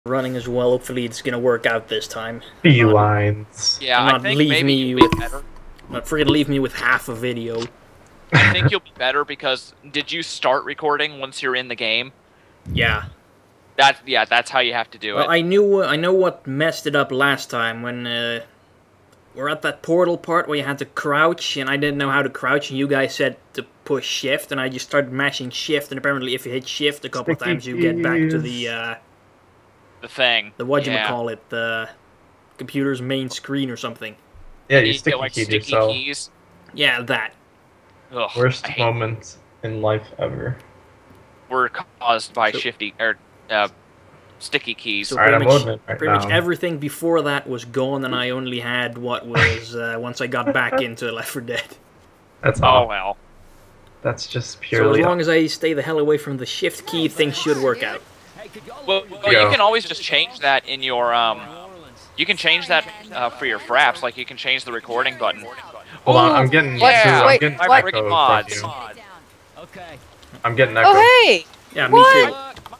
running as well. Hopefully it's gonna work out this time. Beelines. Yeah, Not I think leave maybe me you'll with be better. Not freaking leave me with half a video. I think you'll be better because did you start recording once you're in the game? Yeah. That's how you have to do Well, it. I know what messed it up last time when we're at that portal part where you had to crouch, and I didn't know how to crouch, and you guys said to push shift, and I just started mashing shift, and apparently if you hit shift a couple of times, you get back to the thing. whatchamacallit, the computer's main screen or something. Yeah, You you get, sticky like keyed sticky yourself. keys. Yeah, that. Ugh, Worst I hate- moment in life ever. were caused by So- shifty or sticky keys. So Alright, I'm pretty much, loading it right pretty much now. everything before that was gone, and I only had what was once I got back into Left 4 Dead. That's Oh all. well. That's just So purely. as long as I stay the hell away from the shift key, things should work out. Well, Yeah. you can always just change that in your You can change that for your fraps. Like you can change the recording button. Hold on, I'm getting. Yeah, I'm getting my echo freaking from mods. you. I'm getting echo. Oh hey! Yeah, What? me too.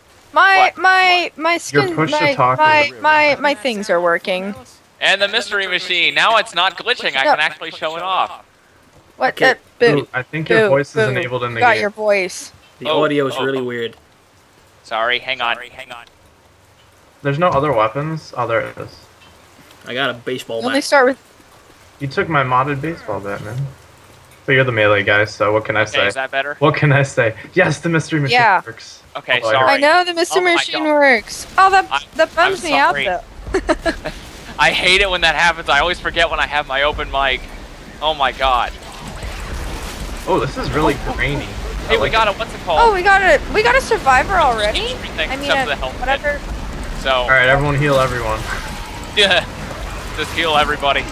My skin, push to my, talk my things are working. And the mystery machine. Now it's not glitching. I No. can actually show it off. What? Okay. Boo. Ooh, I think your Boo, voice is boo. enabled in the Got game. your voice. The Oh, audio is oh, really oh. weird. Sorry, hang on. There's no other weapons? Oh, there it is. I got a baseball Only bat. start with. You took my modded baseball bat, man. But you're the melee guy, so what can I Okay, say? is that better? What can I say? Yes, the mystery machine Yeah. works. Okay, Oh, I sorry. I know the Mr. Oh my Machine God. works. Oh, that I'm bums me out sorry. though. I hate it when that happens. I always forget when I have my open mic. Oh my god. Oh, this is really grainy. Hey, I we like got it. a what's it called? Oh, we got a survivor already. Everything I mean, except for the health whatever. So Alright, everyone heal everyone. yeah, just heal everybody.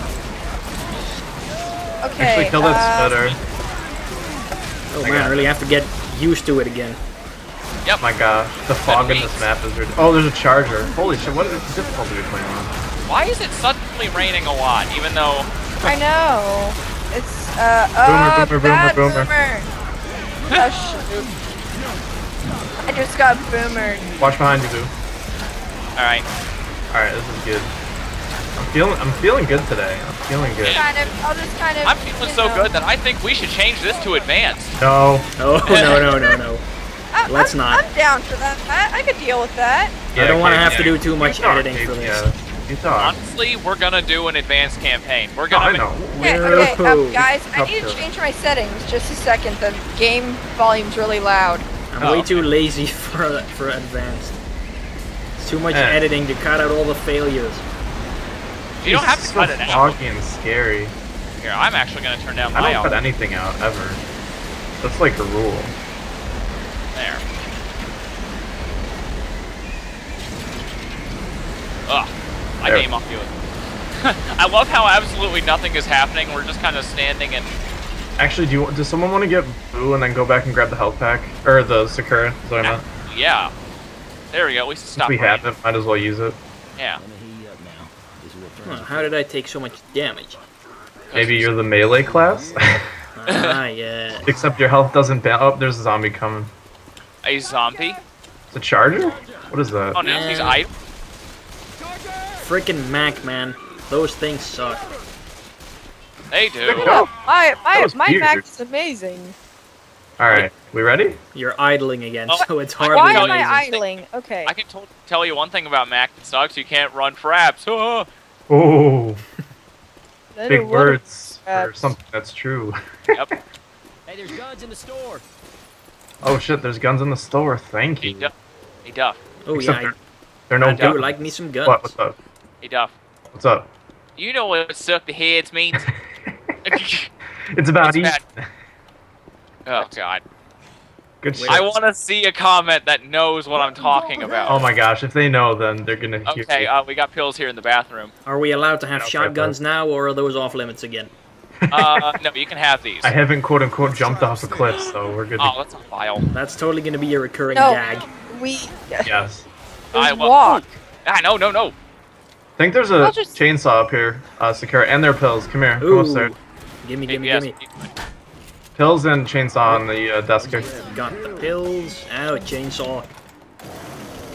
Okay. Actually, kill that spitter. Oh I man, got I really have to get used to it again. Oh my gosh, the fog in this map is ridiculous. Oh, there's a charger. Holy shit, what is the difficulty we're playing on? Why is it suddenly raining a lot? Even though I know. It's Boomer, bad boomer. Oh shoot. I just got boomered. Watch behind you, Boo. all right, Alright, this is good. I'm feeling good today. I'm feeling good. I'll just kind of. I'm feeling you so know. good that I think we should change this to advanced. No. Oh no. Let's I'm, not. I'm down for that. I could deal with that. I don't want to have to do yeah. too much You talk, editing for Casey, this. yeah. You talk. Honestly, we're gonna do an advanced campaign. We're No, I gonna. know. Okay, Whoa. guys, I Up need to to it. change my settings. Just a second. The game volume's really loud. I'm Oh, way okay. too lazy for advanced. It's too much Eh. editing to cut out all the failures. You don't have It's to so cut it out. foggy and scary. Here, I'm actually gonna turn down I my don't cut audio. anything out, ever. That's like a rule. There. Ugh. I There. name off you. I love how absolutely nothing is happening. We're just kind of standing and. Actually, does someone want to get Boo and then go back and grab the health pack? Or the Sakura, sorry, not. Yeah. There we go. We Since stop. we have it, might as well use it. Yeah. Huh, how did I take so much damage? Maybe you're the melee class? Ah, yeah. Except your health doesn't bounce. Oh, there's a zombie coming. A zombie? It's a charger? What is that? Oh no, he's Yeah. I. Freaking Mac, man. Those things suck. They do. Oh, My that was my weird. back is amazing. Alright, we ready? You're idling again, Oh, so it's why hardly Why tell am you I amazing. idling? Okay. I can tell you one thing about Mac that sucks. You can't run fraps. Oh. Oh, Then big it would've- words for Fraps. something that's true. Yep. Hey, there's guns in the store. Oh shit, there's guns in the store. Thank Hey you. Duff. Hey Duff. Oh Except yeah, There are I no do guns. like me some guns. What? What's up? Hey Duff. What's up? You know what suck the heads means? It's about It's eating. bad. Oh god. Good shit. I want to see a comment that knows what I'm talking about. Oh my gosh, if they know, then they're gonna hear Okay, you. we got pills here in the bathroom. Are we allowed to have No, shotguns now, or are those off limits again? No, you can have these. I haven't quote unquote jumped off a cliff, so we're good. Oh, that's a file. That's totally gonna be a recurring No. gag. We Yes. I walk. No. I think there's a I'll just- chainsaw up here, Sakura, and there are pills. Come here. Come Ooh. upstairs. Gimme, Yes. gimme. Pills and chainsaw on the desk here. Got the pills. Ow, chainsaw.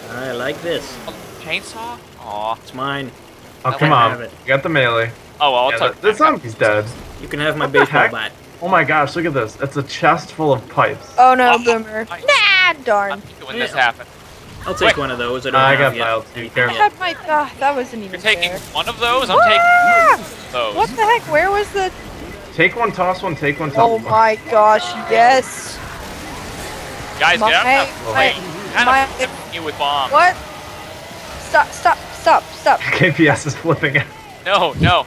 I like this. Chainsaw? Aw. It's mine. Oh, I come wanna on. have it. You got the melee. Oh, well, I'll Yeah, take the zombie's dead. You can have my What the baseball heck? bat. Oh my gosh, look at this. It's a chest full of pipes. Oh no, Oh, Boomer. I- Nah, darn. I'm when this happened. I'll take Wait. one of those. I don't I have got yet. piled too. anything I Careful. yet. had my. That wasn't even You're taking fair. one of those? I'm Ah! taking those. What the heck? Where was the? Take one, toss one, take one, toss Oh one. my gosh! Yes. Guys, get out My- of that plane. Kind my- of hitting you with bombs. What? Stop! Stop! Stop! Stop! KPS is flipping out. No, no.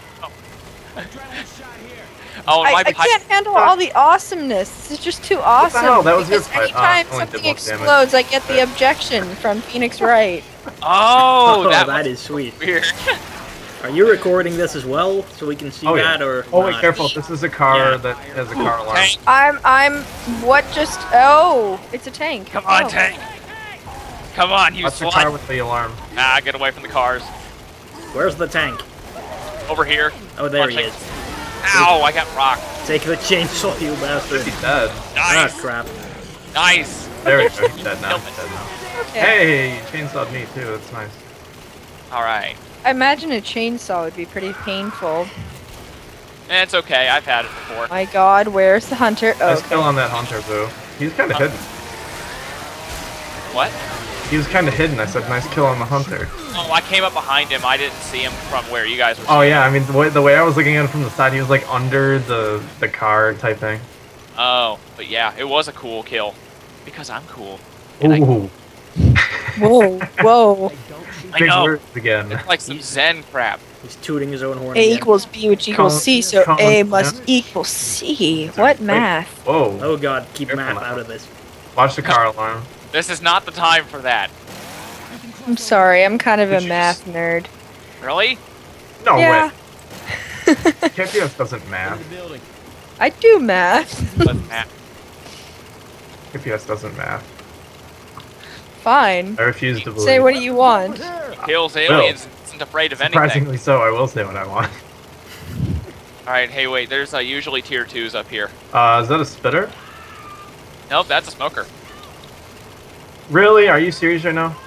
Oh, I my can't handle all the awesomeness. This is just too awesome. hell? That was your because pipe. Ah, anytime only did something more damage. explodes, I get the objection from Phoenix Wright. Oh, that that was is sweet. weird. Are you recording this as well, so we can see Oh, yeah. that, or Oh, wait, not? careful. This is a car Yeah. that has a car alarm. Tank. I'm. What just? Oh, it's a tank. Come on, Oh. tank. Come on, you That's the car slut. with the alarm. Ah, get away from the cars. Where's the tank? Over here. Oh, there Come he on, is. tank. Ow, I got rocked. Take the chainsaw, you bastard. He's dead. Nice. Ah, crap. Nice. There we go. He's dead now. Killed He's it. dead now. Okay. Hey, he chainsawed me too. That's nice. All right. I imagine a chainsaw would be pretty painful. It's okay. I've had it before. My God, where's the hunter? Oh, Nice kill on that hunter, Boo. He's kind of hidden. What? He was kind of hidden. I said, nice kill on the hunter. Oh, I came up behind him. I didn't see him from where you guys were. Oh yeah, I mean the way I was looking at him from the side, he was like under the car type thing. Oh, but yeah, it was a cool kill. Because I'm cool. And Ooh, whoa, whoa. I big know. words again. It's like some Zen crap. He's tooting his own horn A again. equals B, which equals C, so Colin, A yeah. must equal C. What math? Whoa! Oh god, keep Careful math now. out of this. Watch the car alarm. This is not the time for that. I'm sorry, I'm kind of Did a you math nerd. Really? No Yeah. way. KPS doesn't math. I do math. But nah. KPS doesn't math. Fine. I refuse to believe. Say what do you want? He kills aliens and isn't afraid of anything. Surprisingly so, I will say what I want. Alright, hey wait, there's usually tier 2s up here. Is that a spitter? Nope, that's a smoker. Really? Are you serious right now?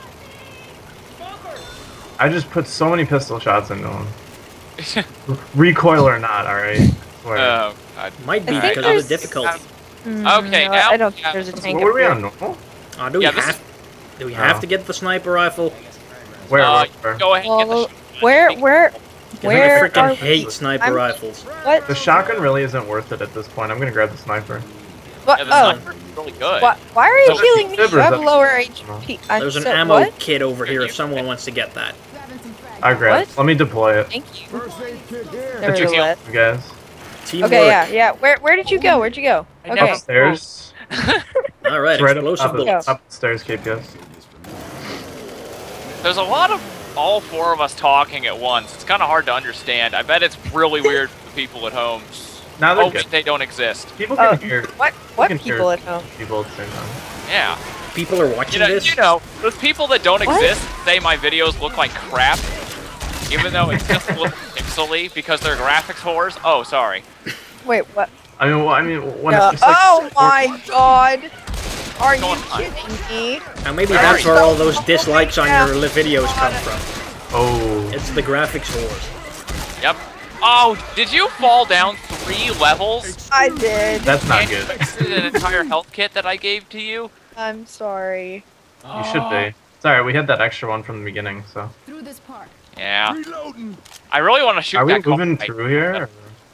I just put so many pistol shots into him. Recoil or not, alright? Swear. Oh, God. Might be I think because of there's- the difficulty. Okay, no, now- I don't think yeah. there's a tank What up are we here. on, normal? Oh, do we Yeah, this have Oh. to get the sniper rifle? Where? Go ahead and get Well, the where Because I are freaking we? hate sniper I'm- rifles. What? The shotgun really isn't worth it at this point. I'm gonna grab the sniper. What? Yeah, the Oh, sniper's really good. why are you So- healing me? You Fibber, have a that's- lower HP. I'm There's an so- ammo What? kit over here if someone wants to get that. I grab. What? Let me deploy it, Thank you. Did you Nevertheless. you guys. Teamwork. Okay, yeah. Where did you go? Where'd you go? I never- Okay. Upstairs. Alright, It's right explosive up the bullets. top of the stairs, KPS. There's a lot of all four of us talking at once. It's kind of hard to understand. I bet it's really weird for the people at home. Now they're Oh, good. they don't exist. People can Oh. hear What can people hear at home? people at the same time. Yeah. People are watching this? You know, those people that don't What? exist say my videos look like crap, even though it just looks pixely because they're graphics whores. Oh, sorry. Wait, what? I mean, when No. it's like Oh my God! Are you Going on. kidding me? Now maybe Sorry. that's where all those dislikes on Yeah. your videos come from. Oh, It's the graphics wars. Yep. Oh, did you fall down 3 levels? I did. that's not And you good. wasted an entire health kit that I gave to you? I'm sorry. You should be. Sorry, we had that extra one from the beginning, so. Through this park. Yeah. I really want to shoot Are we that car. moving through here? or-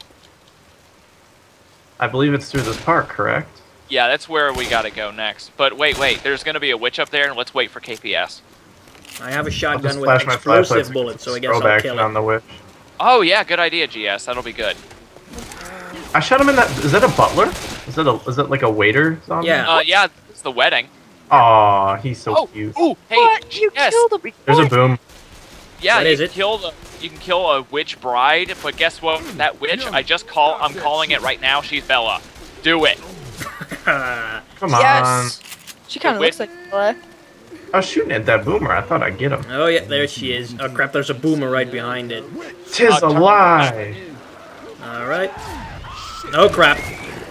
I believe it's through this park, correct? Yeah, that's where we gotta go next. But wait, there's gonna be a witch up there, and let's wait for KPS. I have a I'll just shotgun with flash my flashlight explosive bullets, so I guess throw I'll back kill on it. the witch. Oh yeah, good idea, GS. That'll be good. I shot him in that. Is that a butler? Is that like a waiter zombie? Yeah. Yeah, it's the wedding. Aw, he's so Oh, cute. ooh, hey, What? You GS. killed a There's a what? boom. Yeah, What you is can it? you can kill a witch bride, but guess what? That witch, I'm calling it right now. She's Bella. Do it. Come on. Yes. She kind of Wait. looks like Bella. I was shooting at that boomer. I thought I'd get him. Oh yeah, there she is. Oh crap, there's a boomer right behind it. Tis a lie. Alright. Oh crap.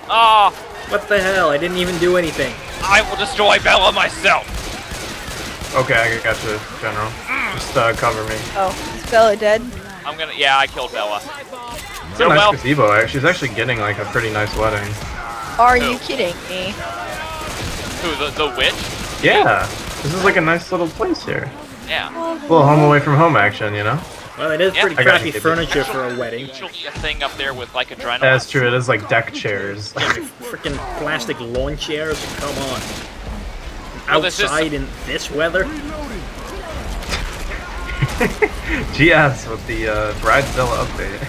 Oh, What the hell? I didn't even do anything. I will destroy Bella myself. Okay, I got you, General. Just cover me. Oh, is Bella dead? I'm gonna. Yeah, I killed Bella. It's a nice gazebo, actually. She's actually getting like a pretty nice wedding. Are you kidding me? Who? The witch? Yeah, this is like a nice little place here. Yeah. A little home away from home action, you know? Well, it is Yeah. pretty I got crappy you. furniture for a wedding. Actually, a thing up there with like adrenaline. That's true, it is like deck chairs. Freaking plastic lawn chairs. Come on. Well, this is- Outside in this weather. GS with the Bridezilla update.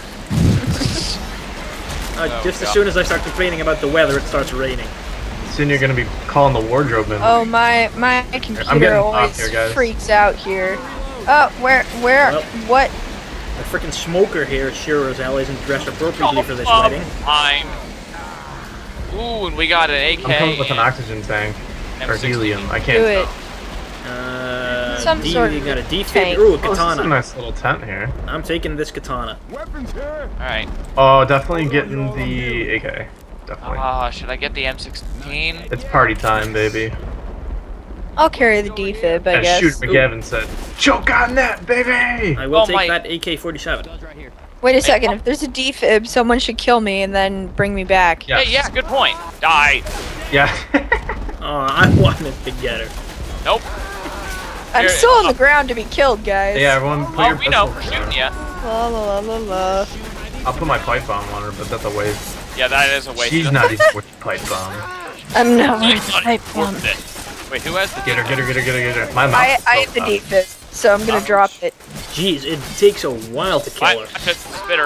Just as God. soon as I start complaining about the weather, it starts raining. Soon you're gonna be calling the wardrobe in. Oh, my I'm computer getting off always here, guys. freaks out here. Oh, where, Well. what? The freaking smoker here sure as hell isn't dressed appropriately for this Oh, wedding. I'm. Ooh, and we got an AK. I'm coming with an oxygen tank. Or M16. helium, I can't Do tell. it. Some D, sort you of got a defib. tank. Ooh, a Oh, this is a katana. nice little tent here. I'm taking this katana. Alright. Oh, definitely getting the AK. Definitely. Should I get the M16? It's party time, baby. I'll carry the defib, I As guess. Shooter McGavin said, choke on that, baby! I will Oh, take my- that AK-47. Guns right here. Wait a second, if there's a defib, someone should kill me and then bring me back. Yes. Hey, yeah, good point. Die. Yeah. Oh, I wanted to get her. Nope. I'm Here, still on the ground to be killed, guys. Yeah, everyone put Oh, your we know. pistols We're shooting down. ya. La la la la la. I'll put my pipe bomb on her, but that's a waste. Yeah, that is a waste. She's of- not even worth the pipe bomb. I'm not She's worth the not pipe bomb. worth it. Wait, who has the Get her, get her, get her, get her, get her. My mouth I is have the so defib, so I'm gonna drop it. Jeez, it takes a while to kill I her. just spitter.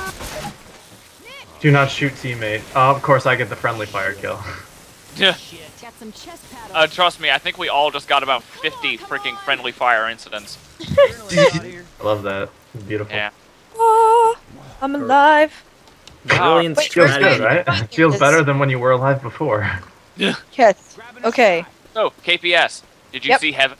Do not shoot, teammate. Of course I get the friendly fire kill. Yeah. Got some chest paddles. Trust me, I think we all just got about 50 freaking friendly fire incidents. I love that. It's beautiful. Yeah. Oh, I'm alive. Brilliant Wait, Feels strategy. good, right? Feels better than when you were alive before. Yes. Okay. So, KPS, did you Yep. see heaven?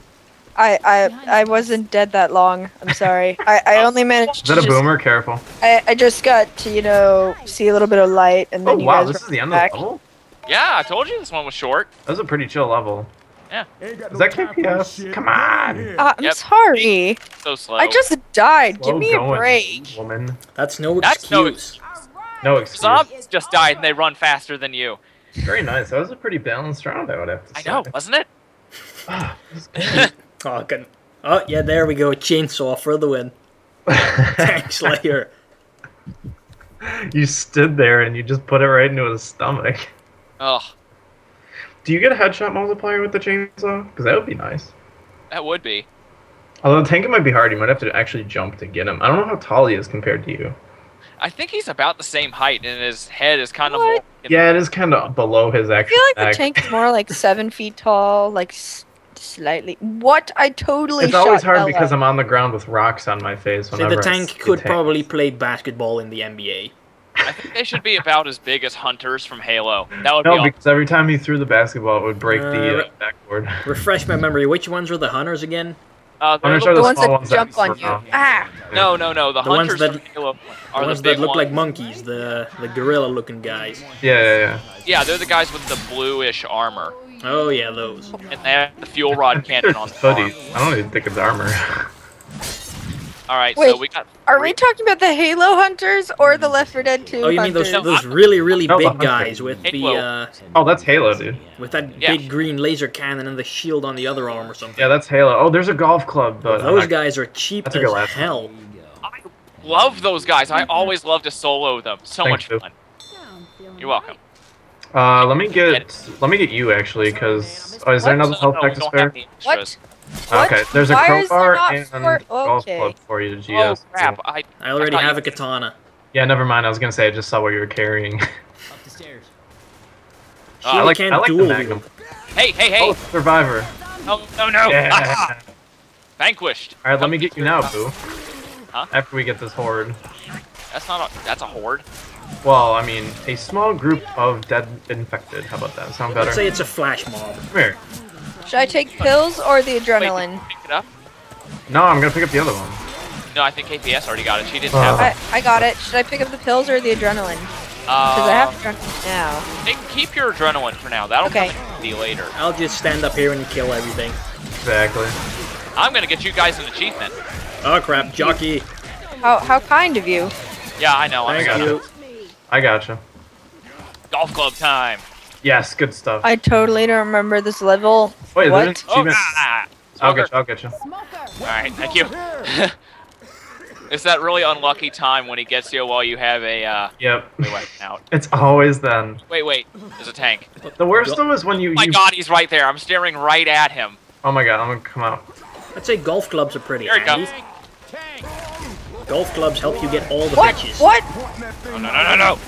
I wasn't dead that long. I'm sorry. I only managed Is to that a just, boomer? Careful. I just got to, you know, see a little bit of light and then Oh you wow, guys this were is the end back. of the level? Yeah, I told you this one was short. That was a pretty chill level. Yeah. Is that KPS? Come on! I'm Yep. sorry. So slow. I just died. Slow Give me a going, break. woman. That's no That's no excuse. No excuse. Zombies just died and they run faster than you. Very nice. That was a pretty balanced round, I would have to I say. know, wasn't it? Ah, this is good. Oh, oh, yeah, there we go. Chainsaw for the win. Tank Slayer. You stood there and you just put it right into his stomach. Ugh, Do you get a headshot multiplier with the chainsaw? Because that would be nice. that would be. Although tanking might be hard, you might have to actually jump to get him. I don't know how tall he is compared to you. I think he's about the same height and his head is kind of What? more... Yeah, it is kind of below his I actual feel like the neck. tank is more like 7 feet tall, like slightly. What? I totally It's always shot hard Bella. because I'm on the ground with rocks on my face. See, Whenever the I tank see could tanks. probably play basketball in the NBA. I think they should be about as big as hunters from Halo. That would be No, all. because every time he threw the basketball, it would break the backboard. Refresh my memory. Which ones were the hunters again? They're Hunters the, are The the ones small that ones jump that on you. run off. Ah! no. The The ones hunters that- from Halo The are the ones big that look ones. like monkeys, the gorilla-looking guys. Yeah. Yeah, they're the guys with the bluish armor. Oh yeah, those. And they have the fuel rod They're cannon on just the arm. hoodies. I don't even think it's armor. Alright, Wait, so we got... Are we talking about the Halo hunters or the Left 4 Dead 2 Oh, you mean those hunters? really No, the big hunters. guys with the Halo. Oh, that's Halo, dude. with that Yeah. big green laser cannon and the shield on the other arm or something? Yeah, that's Halo. Oh, there's a golf club, but Those guys are cheap That's a good as laugh. hell. I love those guys. I always love to solo them. So Thank much you. fun. You're welcome. Let me get you actually, because is there another health pack to we don't spare? have any extras. What? Okay, there's a Why is there crowbar not and four- golf okay. club for you to GS. Oh crap! I already thought have you- a katana. Yeah, never mind. I was gonna say I just saw what you were carrying. Up the stairs. She I like can't the dual Magnum. Hey! Oh, Survivor. No! Yeah. Vanquished. All right, let me get you now, boo. Huh? After we get this horde. That's a horde. Well, I mean, a small group of dead infected. How about that? Sound better? Let's say it's a flash mob. Come here. Should I take pills or the Wait, adrenaline? did you pick it up? No, I'm gonna pick up the other one. No, I think KPS already got it. She didn't Oh. have it. I got it. Should I pick up the pills or the adrenaline? Because I have adrenaline now. Keep your adrenaline for now. That'll Okay. come in handy later. I'll just stand up here and kill everything. Exactly. I'm gonna get you guys an achievement. Oh crap, jockey. How kind of you. Yeah, I know. I Thank got you. I gotcha. Golf club time. Yes, good stuff. I totally don't remember this level. Wait, What? there's Oh, achievements. I'll Smoker. get you. I'll get you. All right, thank you. It's that really unlucky time when he gets you while you have a Yep. weapon out. It's always then. Wait. There's a tank. The worst though is when you. Oh my God, he's right there. I'm staring right at him. Oh my God, I'm gonna come out. I'd say golf clubs are pretty Here he handy. comes. Golf clubs help you get all the What? bitches. What? Oh, no.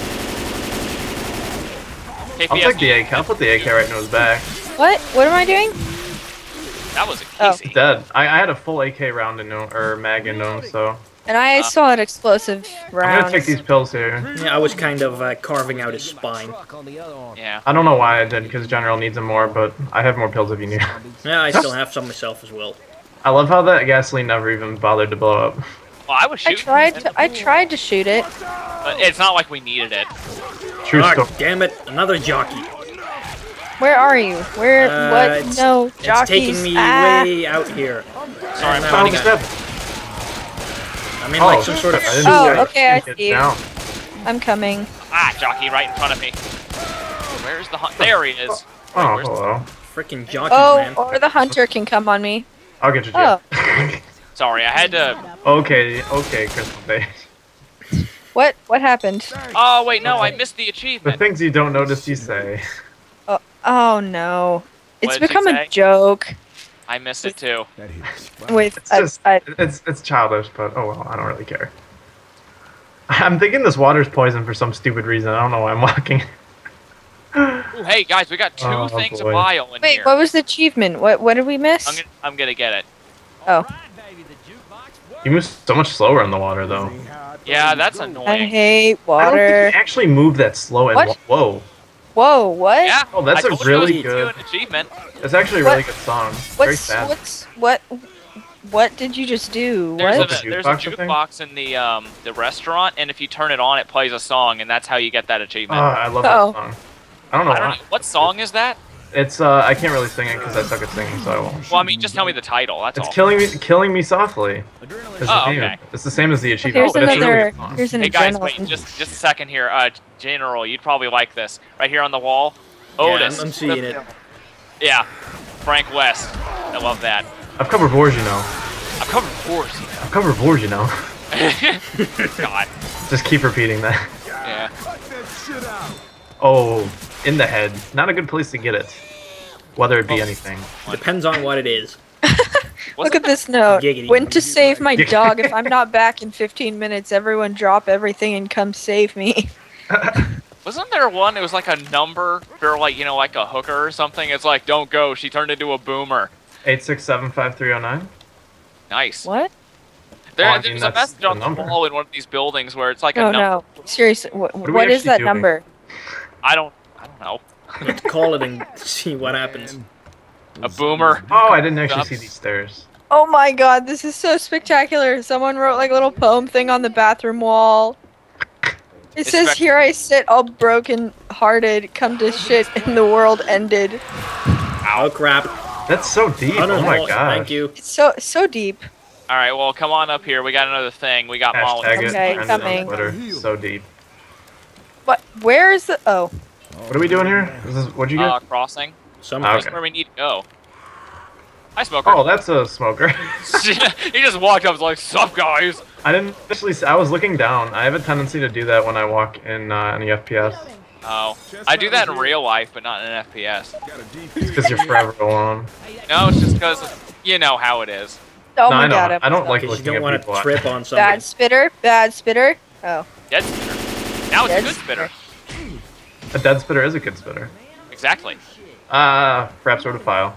I'll take the AK. I'll put the AK right in his back. What? What am I doing? That was a Oh. Casey. Dead. I had a full AK round in him, or mag in him, so. And I saw an explosive I'm round. gonna take these pills here. Yeah, I was kind of carving out his spine. Truck on the other arm. Yeah. I don't know why I did, because General needs them more, but I have more pills if you need. Yeah, I still have some myself as well. I love how that gasoline never even bothered to blow up. Well, I was I shooting. tried to shoot it. But it's not like we needed it. True Ah, story. damn it, another jockey. Where are you? Where? what? It's- No, It's jockeys. taking me Ah. way out here. Sorry, I'm Oh, finding just a... happened? I'm in like some sort of I didn't sewer. Oh, see that. okay, I Get see you. down. I'm coming. Ah, jockey right in front of me. Where's the hunt? There he is. Oh, Where's- hello. Freaking jockey, Oh, man. or the hunter can come on me. I'll get you, Oh. Jeff. Sorry, I had to... okay, Crystal Bay. What? What happened? Oh, wait, no, I missed the The achievement. things you don't notice, you say. Oh no. It's What did she become say? a joke. I missed it too. With It's just, it's childish, but oh well, I don't really care. I'm thinking this water's poison for some stupid reason. I don't know why I'm walking. Ooh, hey, guys, we got two Oh, things boy. of bile in wait, here. what was the achievement? What did we miss? I'm gonna get it. Oh, You move so much slower in the water, though. Yeah, that's I annoying. hate I don't think water. you actually move that slow. And What? whoa, Whoa, what? Yeah. Oh, that's I a told really you good- an achievement. it's actually a really good song. Very sad. What did you just do? There's What? What? a, there's a Jukebox thing? jukebox in the restaurant, and if you turn it on, it plays a song, and that's how you get that Oh, achievement. I love Oh. that song. I don't know I don't why. know, what song is that? It's I can't really sing it because I suck at singing, so I won't. Well, I mean, just tell me the title. That's It's all. killing me softly. It's the Oh, same. okay. It's the same as the achievement. Here's but it's a really another. good song. Here's an Hey guys, wait, adrenaline. just a second here. General, you'd probably like this. Right here on the wall. Yeah, Otis. I'm seeing it. Yeah. Frank West. I love that. I've covered wars, you know. I've covered force. I've covered wars, you know. God. Just keep repeating that. Yeah. Oh, in the head. Not a good place to get it. Whether it be anything. Depends on what it is. Look at this note. Giggity. When to save my dog. If I'm not back in 15 minutes, everyone drop everything and come save me. Wasn't there one? It was like a number for like, you know, like a hooker or something. It's like, don't go. She turned into a boomer. 8675309. Nice. What? There, Well, I mean, there's a that's message the on the number. wall in one of these buildings where it's like a Oh number. no. Seriously, what do we is actually that doing? number? I don't know. Let's call it and see what happens. A boomer. Oh, I didn't actually Oops. see these stairs. Oh my god, this is so spectacular. Someone wrote like a little poem thing on the bathroom wall. It It's says, spec- here I sit all broken hearted, come to shit and the world ended. Oh crap. That's so deep. Oh, no, Oh my no, god. Thank you. It's so deep. All right, well, come on up here. We got another thing. We got Molly. Hashtag it. Okay, Trended coming. on Twitter. So deep. What? Where is the? Oh, What are we doing here? What'd you get? Crossing. Some Okay. That's where we need to go. Hi, Smoker. Oh, that's a smoker. He just walked up and was like, sup, guys? I didn't actually. I was looking down. I have a tendency to do that when I walk in any FPS. Oh. I do that in real life, but not in an FPS. It's because you're forever alone. No, it's just because you know how it is. oh No, my I know. god. I don't like Because you looking don't at want people. to trip on something. Bad spitter. Bad spitter. Oh. Dead spitter. Now it's a Dead good spitter. A dead spitter is a good spitter. Exactly. Fraps sort of file.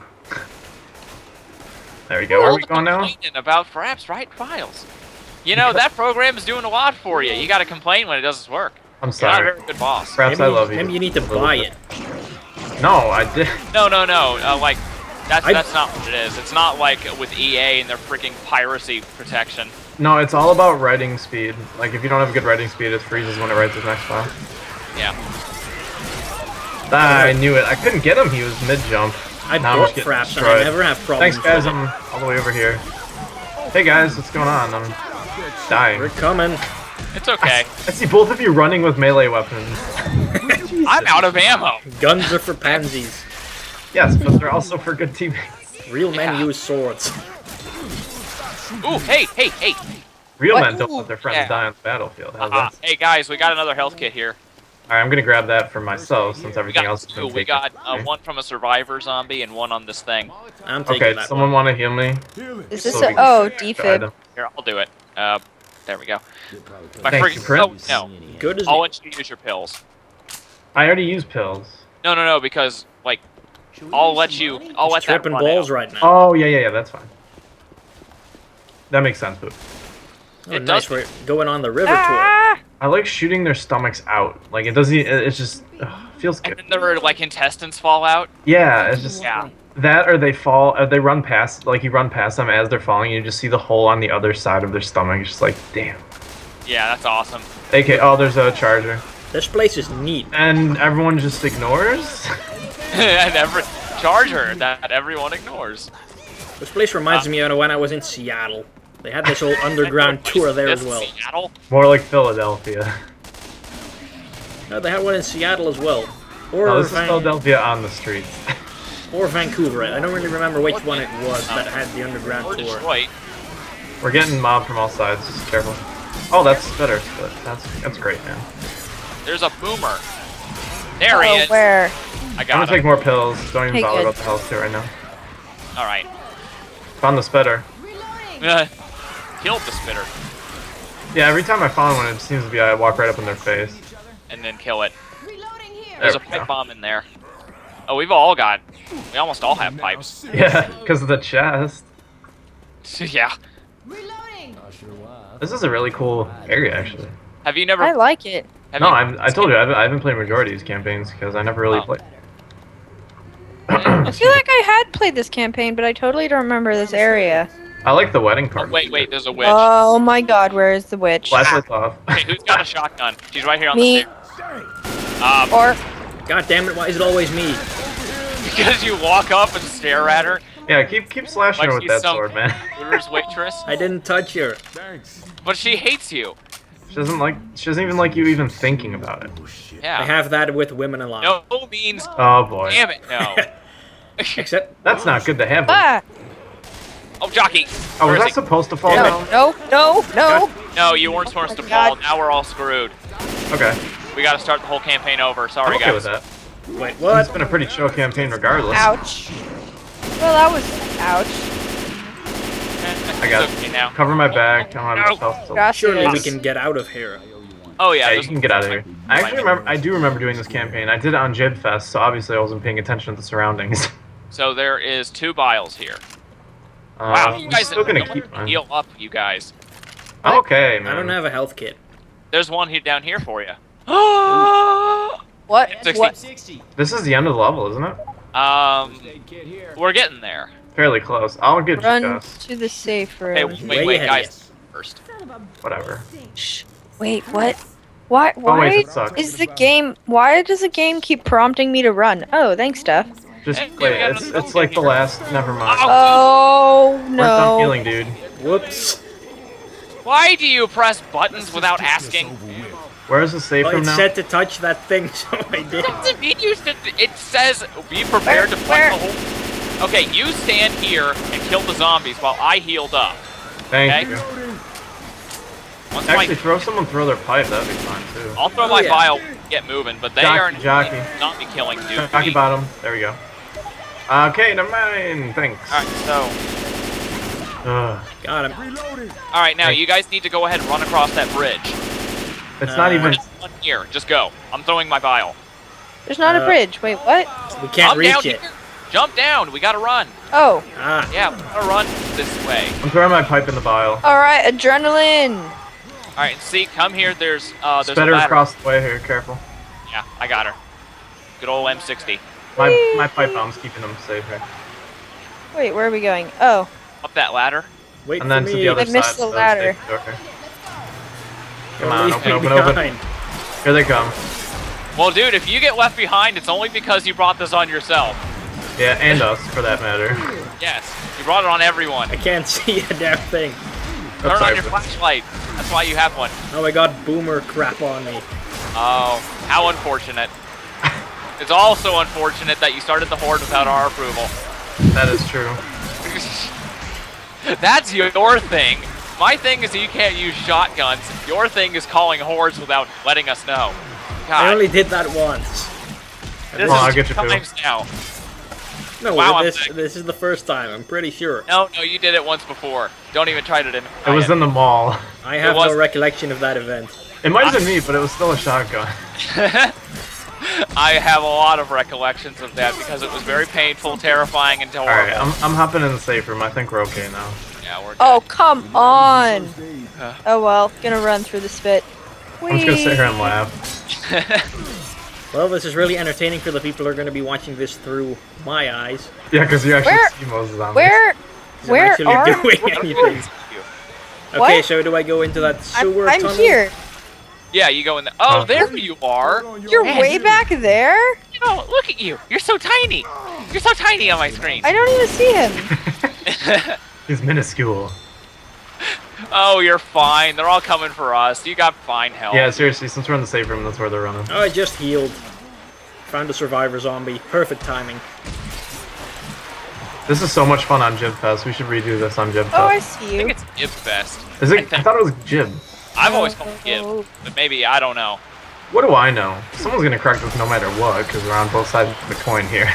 There we go. Where are we going now? Complaining about Fraps Write Files. You know, that program is doing a lot for you. You gotta complain when it doesn't work. I'm You're not a sorry. very good boss. Fraps, Maybe I love you. Maybe you need to A little buy bit. it. No, I did. No. Like, that's I- not what it is. It's not like with EA and their freaking piracy protection. No, it's all about writing speed. Like, if you don't have a good writing speed, it freezes when it writes its next file. Yeah. I knew it. I couldn't get him. He was mid-jump. I Now I'm bought just getting fraps and I destroyed. never have problems. Thanks, guys. with it. I'm all the way over here. Hey, guys. What's going on? I'm dying. We're coming. It's okay. I see both of you running with melee weapons. I'm out of ammo. Guns are for pansies. Yes, but they're also for good teammates. Real men Yeah. use swords. Ooh, hey, hey, hey. Real What? men don't let their friends Yeah. die on the battlefield. How's that? Hey guys, we got another health kit here. Alright, I'm gonna grab that for myself since We everything got else has been two. taken. We got from me. one from a survivor zombie and one on this thing. I'm taking Okay, that someone one. want to heal me? Is this So a we can oh guide defib? them. Here, I'll do it. There we go. My Thank friggin' you, Prince. oh, no. Good as I'll new. let you use your pills. I already used pills. No, because like I'll let that Tripping run balls out. right now. Oh, yeah, that's fine. That makes sense, Poop. Oh, it nice. does- We're going on the river tour. Ah! I like shooting their stomachs out. Like, it doesn't, it's just, feels And good. then their like intestines fall out. Yeah, it's just, Yeah. that or they fall, or they run past, like you run past them as they're falling, you just see the hole on the other side of their stomach. It's just like, damn. Yeah, that's awesome. AK, oh, there's a charger. This place is neat. And everyone just ignores? And every charger that everyone ignores. This place reminds me of when I was in Seattle. They had this whole underground tour there as well. Seattle? More like Philadelphia. No, they had one in Seattle as well. Or, No, this is Philadelphia on the streets. or Vancouver. I don't really remember which one it was that had the underground Or tour. Detroit. We're getting mobbed from all sides, just careful. Oh, that's better. That's great, man. There's a boomer. There he Oh, is. where? I I'm got gonna take him. more pills. Don't even Okay, bother good. about the health kit right now. All right. Found the spitter. Killed the spitter Yeah, every time I find one, it seems to be I walk right up in their face. and then kill it. Reloading here. There's a There we go. pipe bomb in there. Oh, we almost all have pipes. Yeah, because of the chest. Yeah. Reloading. This is a really cool area, actually. Have you never? I like it. have No, you- I told you, I haven't played majority of these campaigns because I never really Oh. played. I feel like I had played this campaign, but I totally don't remember this area. I like the wedding Oh, part. wait, there's a witch. Oh my god, where is the witch? Flashlight's off. Okay, who's got a shotgun? She's right here on Me. the stairs. Or God damn it, why is it always me? Because you walk up and stare at her, Yeah, keep slashing Like her with she's that some- sword, man. Hooters waitress. I didn't touch her. But she hates you. She doesn't even like you even thinking about it. Yeah. I have that with women a lot. No means. Oh boy. Damn it, no. Except, That's not good to have. ah, Oh, jockey. Oh, Where was is I he? supposed to fall Damn down? no. No, you weren't supposed my to fall. God. Now we're all screwed. Okay. We gotta start the whole campaign over. Sorry, I'm okay guys. with that. wait, It's what? been a pretty chill campaign regardless. Ouch. Well, that was ouch. I got It's okay now. Cover my back. I don't have much No. health. So. Gosh, Surely it we is. can get out of here. Oh yeah, Yeah, you there's- can get out of here. I do remember doing this campaign. I did it on Jib Fest, so obviously I wasn't paying attention to the surroundings. So there is 2 vials here. Wow, Wow, you I'm guys still gonna don't keep mine. heal up, you guys. I'm okay, man. I don't have a health kit. There's one here down here for you. What? 60. What? 60. This is the end of the level, isn't it? Kid here. We're getting there. Fairly close. I'll get you Run guys. to the safe Hey, room. wait, Way ahead guys. First. Whatever. Shh. Wait, what? Why? Oh, Why wait, that sucks. is the game? Why does the game keep prompting me to run? Oh, thanks, Steph. Just Hey, wait. we got It's another like the here. last. Never mind. Oh We're done no. healing, dude. Whoops. Why do you press buttons without asking? Where's the safe Well, room it now? said to touch that thing, so I did. Doesn't mean you should. It says be prepared to fight the whole. Okay, you stand here and kill the zombies while I healed up. Thank Okay. you. Once Actually, my, throw someone through their pipe. That'd be fine too. I'll throw Oh, my yeah. vial, get moving, but they Jockey, are jockey. zombie killing dude. Jockey bottom. There we go. Okay, never mind. Thanks. Alright, so. Ugh. Got him. Alright, now Thanks. you guys need to go ahead and run across that bridge. It's not Uh, even. Just one here. Just go. I'm throwing my vial. There's not a Uh, bridge. Wait, what? We can't I'm reach down it. here. Jump down. We gotta run. Oh, Ah, Yeah, we gotta run this way. I'm throwing my pipe in the vial. all right. Adrenaline. Alright, see, come here. There's a Spitter ladder. across the way here. Careful. Yeah, I got her. Good old M60. My pipe bomb's keeping them safe here. Wait, where are we going? Oh, Up that ladder. wait And then for to me. the other I side. missed the so ladder. safe door here. Don't Come on, leave open, me open, open. behind. Here they come. Well, dude, if you get left behind, it's only because you brought this on yourself. Yeah, and us, for that matter. Yes, you brought it on everyone. I can't see a damn thing. Turn on sorry, your bro. flashlight. That's why you have one. Oh, I got boomer crap on me. Oh, how unfortunate. It's also unfortunate that you started the horde without our approval. That is true. That's your thing. My thing is that you can't use shotguns. Your thing is calling hordes without letting us know. God, I only did that once. this Well, I'll is get two you, Phil. times now. No, Wow, I'm this sick. this is the first time. I'm pretty sure. No, you did it once before. Don't even try to deny It was in the mall. I have was- no recollection of that event. It might have been me, but it was still a shotgun. I have a lot of recollections of that because it was very painful, terrifying, and horrible. Alright, I'm hopping in the safe room. I think we're okay now. Yeah, we're good. Oh, come on. Oh well, gonna run through the spit. I'm just gonna sit here and Whee! laugh. Well, this is really entertaining for the people who are going to be watching this through my eyes. Yeah, because you actually Where- see Moses on Where? I'm Where actually are doing you? anything. Okay, What? so do I go into that sewer I'm tunnel? here. Yeah, you go in there. Oh, Oh. there you are. You're way back there? Oh, look at you. You're so tiny. You're so tiny on my screen. I don't even see him. He's minuscule. Oh, you're fine. They're all coming for us. You got fine help. Yeah, seriously, since we're in the safe room, that's where they're running. Oh, I just healed. Found a survivor zombie. Perfect timing. This is so much fun on Jib Fest. We should redo this on Jib Fest. Oh, I see I you. think it's Gib Fest. Is I it? I think- thought it was Jib. I've always called it Gib, but maybe, I don't know. What do I know? Someone's gonna correct us no matter what, because we're on both sides of the coin here.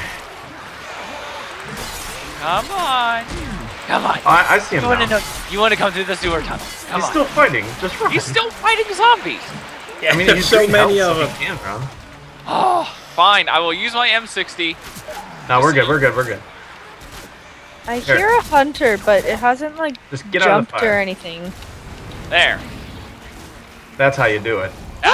Come on. Come on. I see him now. You want to come through the sewer tunnel? Come He's on. still fighting. Just run. He's still fighting zombies. Yeah, I mean, there's he's so getting many help, of so them. he can run. Oh, fine. I will use my M60. No, we're good. We're good. We're good. I Here. hear a hunter, but it hasn't like Just get out of jumped the or fire. anything. There. That's how you do it.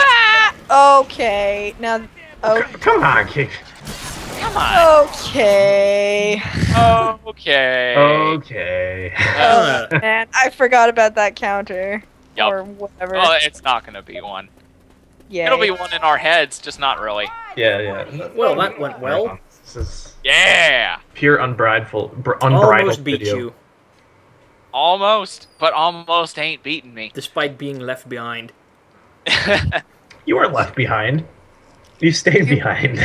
Okay, now. Oh, Come on, Kate. Come on. okay. Okay. Okay. Uh, Man, I forgot about that counter. Yup. Or whatever. Well, it's not gonna be one. Yeah. It'll be one in our heads, just not really. Yeah, yeah. well, that went well. This is Yeah. pure unbridled Almost beat video. you, Almost, but almost ain't beating me. despite being left behind. You weren't left behind. You stayed behind.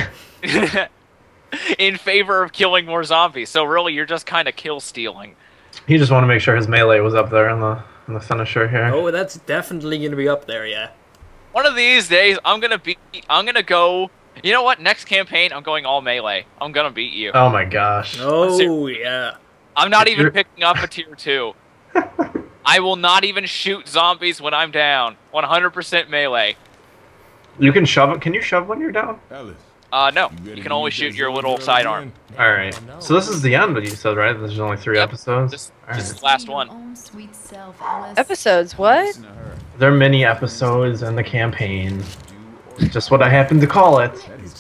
In favor of killing more zombies. So really, you're just kind of kill stealing. He just wanted to make sure his melee was up there in the finisher here. Oh, that's definitely going to be up there, yeah. One of these days, I'm gonna go. You know what? Next campaign, I'm going all melee. I'm gonna beat you. Oh my gosh. Oh, yeah. I'm not even You're- picking up a tier 2. I will not even shoot zombies when I'm down. 100% melee. You can shove it. Can you shove when you're down? No. You can only shoot your little sidearm. Alright. So this is the end, you said, right? There's only 3 Yep. episodes? This Alright. is the last one. Own sweet self, Alice. Episodes, what? They're mini episodes in the campaign. Just what I happen to call it.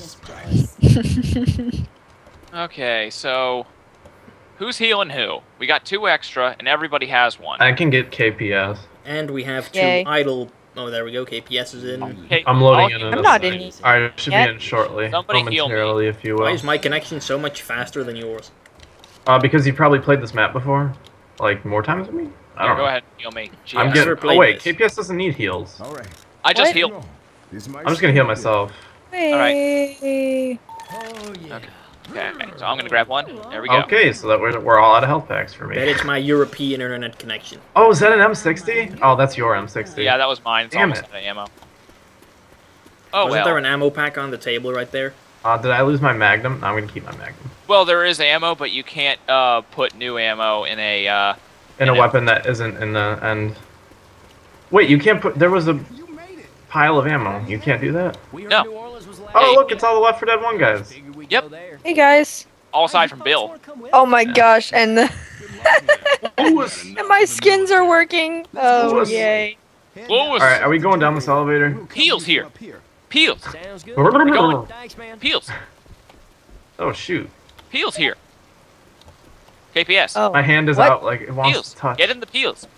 Okay, so who's healing who? We got 2 extra, and everybody has one. I can get KPS. And we have 2 Yay. idle... Oh, there we go. KPS is in. Okay, I'm loading I'll- in. I'm not in it. Alright, it should Yet. be in shortly. Somebody heal me. Momentarily, if you Why will. is my connection so much faster than yours? Because you probably played this map before. Like, more times than me? I Here, don't go know. ahead, heal me. I'm GS. getting. Never played Oh, wait, this. KPS doesn't need heals. All right. I just What? healed. I'm just gonna heal myself. Hey. Okay, so I'm gonna grab one. There we go. Okay, so that we're all out of health packs for Bet me. it's my European internet connection. Oh, is that an M60? Oh, that's your M60. Yeah, that was mine. It's Damn almost it. out of ammo. Oh Wasn't well. there an ammo pack on the table right there? Did I lose my Magnum? No, I'm gonna keep my Magnum. Well, there is ammo, but you can't put new ammo in a. In a Yeah. weapon that isn't in the end. Wait, you can't put. There was a pile of ammo. You can't do that. No. Oh, look, it's all the Left 4 Dead 1 guys. Yep. Hey guys. All aside from Bill. Oh my gosh, and the Who was? and my skins are working. Oh Lewis. yay. Lewis. All right, are we going down this elevator? Peel's here. Peels. Sounds good. going. Thanks, man. Peels. Oh shoot! Peels here. KPS. Oh. My hand is What? out like it wants Peels. to touch. Get in the Peels.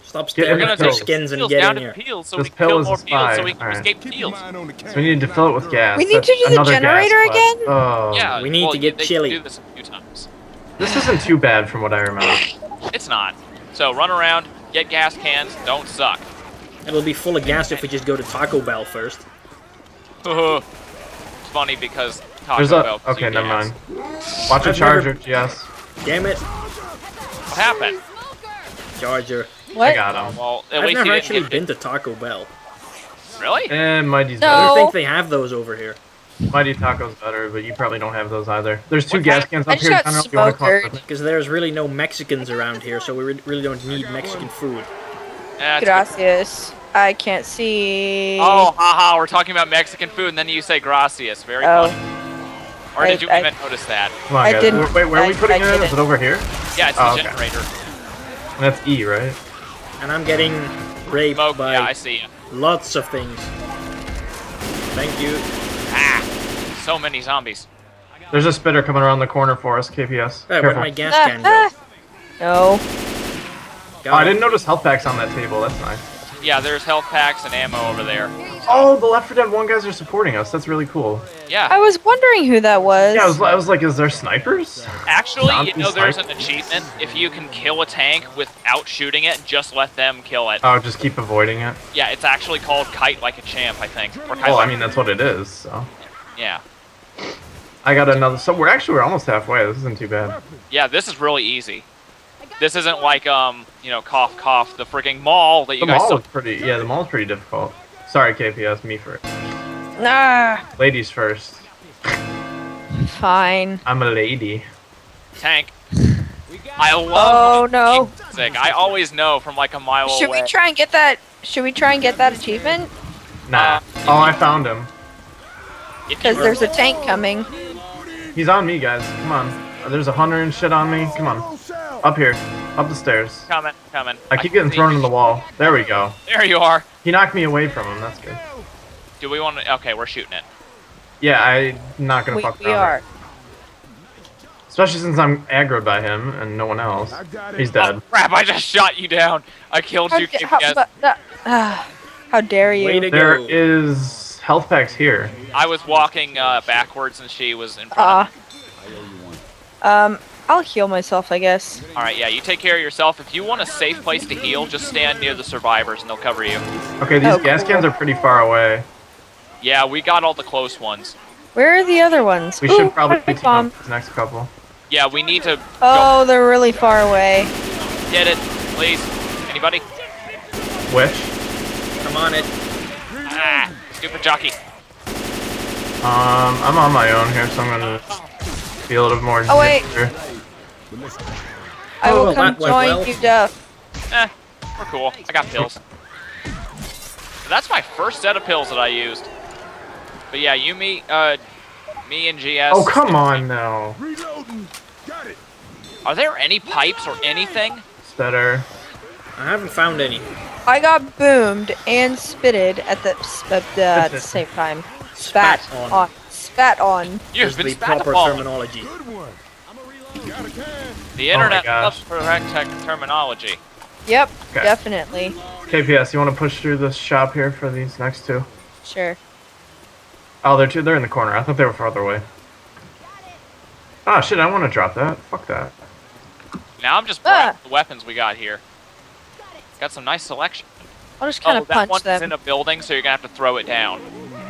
Stop Get stealing in We're the gonna the take pill. skins and Peels get down in to here. Peels so This we can pill kill is more a Peels so spy. we can Alright. escape Peels. So we need to fill it with gas. We need That's to do the another generator gas again? Oh. Yeah, We need well, to get they chili. can do this a few times. This isn't too bad from what I remember. It's not. So run around, get gas cans, don't suck. It'll be full of gas if we just go to Taco Bell first. It's funny because Taco There's Bell. a. Okay, gives never you mind. gas. Watch a I've charger, yes. Damn it, What happened? Charger. I What? got him. Well, at I've least never you actually didn't been get to Taco Bell. Really? And Mighty's No. I better. don't think they have those over here. Mighty Taco's better, but you probably don't have those either. There's two What gas happened? cans I up just here. got I don't know if you want to come up smokered. with me. Because there's really no Mexicans around here, so we really don't need Mexican food. Yeah, it's good. Gracias. I can't see. Oh, haha, we're talking about Mexican food, and then you say gracias. Very Oh. funny. Or did you I- even notice that? Come on, I guys. didn't- Wait, where are we I- putting I it in? Is didn't. it over here? Yeah, it's Oh, the okay. generator. And that's E, right? And I'm getting raped Smoke, by yeah, I see you. lots of things. Thank you. Ah, so many zombies. There's a spitter coming around the corner for us, KPS. Hey, where'd Careful. my gas can go? No. Oh, Got I it. didn't notice health packs on that table. That's nice. Yeah, there's health packs and ammo over there. Oh, the Left 4 Dead 1 guys are supporting us. That's really cool. I Yeah, was wondering who that was. Yeah, I was like, is there snipers? actually, Zombie there's an sniper. achievement. If you can kill a tank without shooting it, just let them kill it. Oh, just keep avoiding it. Yeah, it's actually called Kite Like a Champ, I think. Or Kite Well, I Like- mean, that's what it is, so. yeah. I got another. So we're almost halfway. This isn't too bad. Yeah, this is really easy. This isn't like, cough, cough, the freaking mall that you The guys mall saw. is pretty. Yeah, the mall's pretty difficult. Sorry, KPS, me first. Nah. Ladies first. Fine. I'm a lady. Tank. I Oh love no. music. I always know from like a mile Should away. we try and get that? Should we try and get that achievement? Nah. Oh, I found him. If you Because there's a tank coming. He's on me, guys. Come on. There's a hunter and shit on me. Come on. Up here. Up the stairs. coming. I keep can getting see thrown you. in the wall. There we go. There you are. He knocked me away from him. That's good. Do we want to? Okay, we're shooting it. Yeah, I'm not gonna fuck We around. are. Especially since I'm aggroed by him and no one else. He's dead. Oh crap! I just shot you down. I killed you, KPS. How dare you? Way to There go. is health packs here. I was walking backwards and she was in front. I'll heal myself, I guess. All right, yeah. You take care of yourself. If you want a safe place to heal, just stand near the survivors and they'll cover you. Okay, these Oh, gas cool. cans are pretty far away. Yeah, we got all the close ones. Where are the other ones? We Ooh, should probably pipe team bomb. up these next couple. Yeah, we need to Oh, they're really far away. get it, please. Anybody? Which? I'm on it. Ah, stupid jockey. I'm on my own here, so I'm gonna be a little more. Oh, wait. here. I Oh, will come that went join well. you, Duff. We're cool. I got pills. That's my first set of pills that I used. But yeah, me and GS. Oh, come on now. Are there any pipes or anything? Better. I haven't found any. I got boomed and spitted at the same time. Spat on. on. Spat on. You've Is been the spat proper upon. terminology. The internet gosh. loves correct terminology. Yep, Okay. definitely. KPS, you want to push through this shop here for these next two? Sure. Oh, they're in the corner. I thought they were farther away. Oh shit! I want to drop that. Fuck that. Now I'm just browsing the weapons we got here. Got some nice selection. I'll just kind of that punch one's them. in a building, so you're gonna have to throw it down.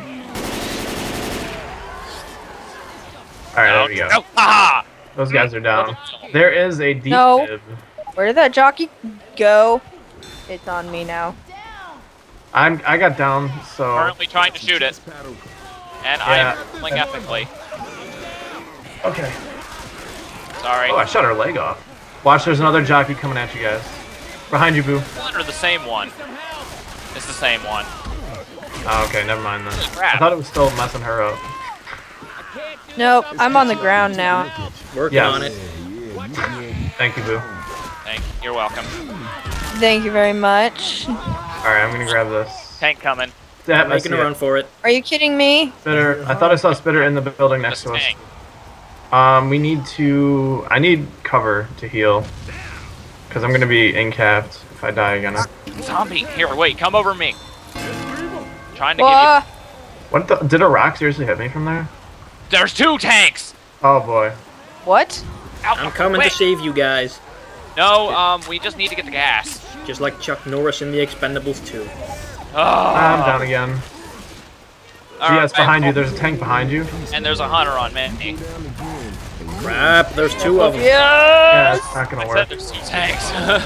All right, there we go. No. Haha! Those guys are down. There is a deep No. bib. Where did that jockey go? It's on me now. I got down, so Currently trying to shoot it, and Yeah. I'm pulling ethically. okay. Sorry. Oh, I shot her leg off. Watch, there's another jockey coming at you guys. Behind you, Boo. One or the same one? It's the same one. Oh, okay, never mind then. Crap. I thought it was still messing her up. Nope, I'm on the ground now. Working Yes. on it. Thank you, Boo. You're welcome. Thank you very much. Alright, I'm gonna grab this. Tank coming. That, I Making see a run it. for it. Are you kidding me? Spitter. I thought I saw Spitter in the building next Just to us. tank. We need to... I need cover to heal. Because I'm gonna be in-capped if I die again. Zombie. Here, wait. Come over me. Trying to Whoa. What the? Did a rock seriously hit me from there? give you... There's 2 tanks. Oh boy. What? Out I'm the coming way. to save you guys. No, we just need to get the gas. Just like Chuck Norris in The Expendables 2. Oh. I'm down again. All Yes, right, behind you. There's a tank behind you. And there's a hunter on me. Crap, there's 2 of them. Yeah, Yes! it's not gonna I said work. there's 2 tanks.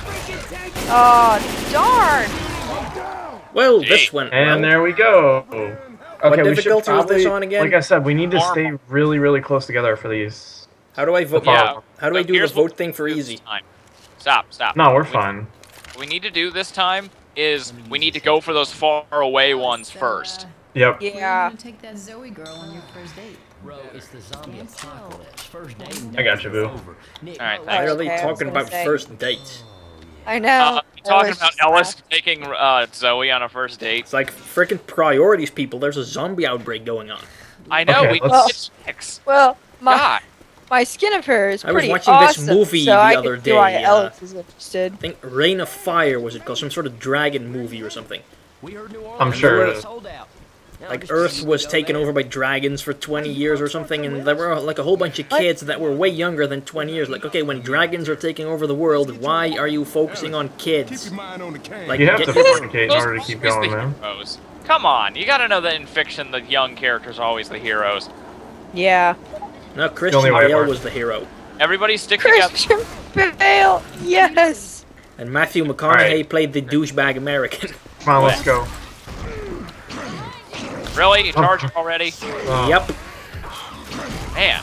Oh, darn! Well, Gee. this went And well. there we go. Okay, we should difficulty was this probably, on again? like I said, we need to Normal. stay really, really close together for these. How do I vote? Yeah. How do I So do the here's what vote thing for we do easy? this time. Stop. No, we're fine. What we need to do this time is we need to go for those far away ones first. Yep. Where are you Yeah. gonna take that Zoe girl on your first date? Bro, it's the zombie apocalypse. First day. I got you, boo. Nick, All right, Why thanks. are they Okay, I was talking gonna about say. first dates? I know. You talking Ellis about just Ellis laughed. taking Zoe on a first date? It's like freaking priorities, people. There's a zombie outbreak going on. I know, Okay, we let's- need chicks. Well, God. my skin of her is I was pretty watching this awesome, movie so the I other could see why day, Ellis is interested. I think Reign of Fire was it called? Some sort of dragon movie or something. We heard New Orleans I'm sure it was is. sold out. Now Like just Earth need to was go taken there. over by dragons for 20 years or something, and there were like a whole bunch of kids that were way younger than 20 years. Like, okay, when dragons are taking over the world, why are you focusing on kids? Like, You have get to your- fornicate in order to keep Who's going, the man. heroes? Come on, you gotta know that in fiction the young characters are always the heroes. Yeah. No, Christian only way it Bale works. was the hero, Everybody stick together. Christian Bale, yes. and Matthew McConaughey Alright. played the douchebag American. Come on, let's go. Really? You charged already? Yep. Man.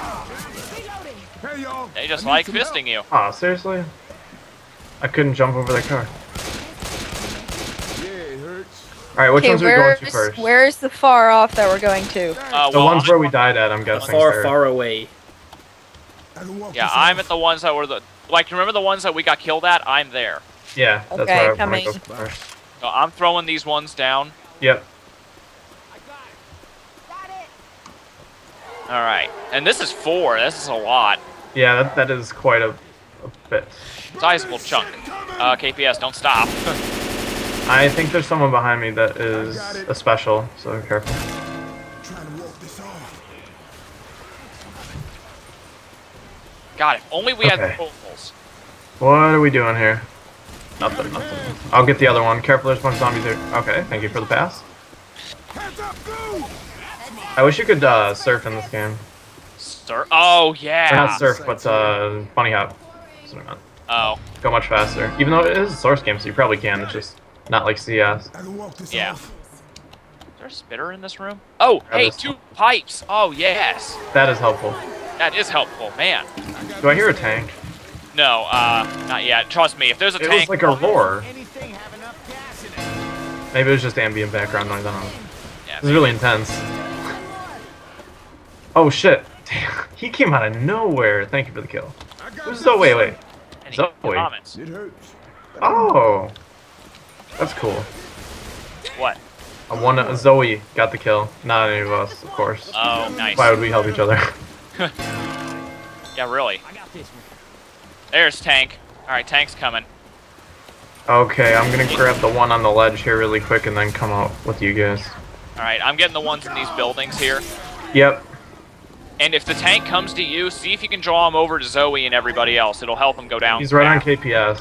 They just like fisting you. Aw, seriously? I couldn't jump over their car. Alright, which Okay, ones are we going to first? where's the far off that we're going to? The ones where we died at, I'm guessing. Far, sir. far away. Yeah, I'm at the ones that were the... Like, remember the ones that we got killed at? I'm there. Yeah, that's Okay, where I want coming. to go first. So I'm throwing these ones down. Yep. Alright. And this is 4. This is a lot. Yeah, that is quite a bit. Sizable chunk. KPS, don't stop. I think there's someone behind me that is a special, so be careful. God, if only we had Okay. totals. What are we doing here? Nothing. I'll get the other one. Careful, there's a bunch of zombies here. Okay, thank you for the pass. I wish you could surf in this game. Oh, Or yeah. not surf, but bunny hop. That's what I meant. Oh, Go much faster. Even though it is a source game, so you probably can. It's just not like CS. yeah. Is there a spitter in this room? Oh, hey, this 2 pipes. Oh, yes. That is helpful. That is helpful, man. Do I hear a tank? No, not yet. Trust me, if there's a It tank... was like a roar. Maybe it was just ambient background noise. I don't know. Yeah, This is really intense. Oh shit! Damn, he came out of nowhere. Thank you for the kill. So wait. any Zoe. comments? Oh, that's cool. What? Zoe got the kill. Not any of us, of course. Oh, nice. Why would we help each other? Yeah, really. There's tank. Alright, tank's coming. Okay, I'm gonna grab the one on the ledge here really quick and then come out with you guys. Alright, I'm getting the ones in these buildings here. Yep. And if the tank comes to you, see if you can draw him over to Zoe and everybody else. It'll help him go down. He's right on KPS.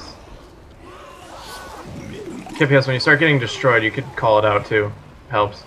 KPS, when you start getting destroyed, you could call it out too. Helps.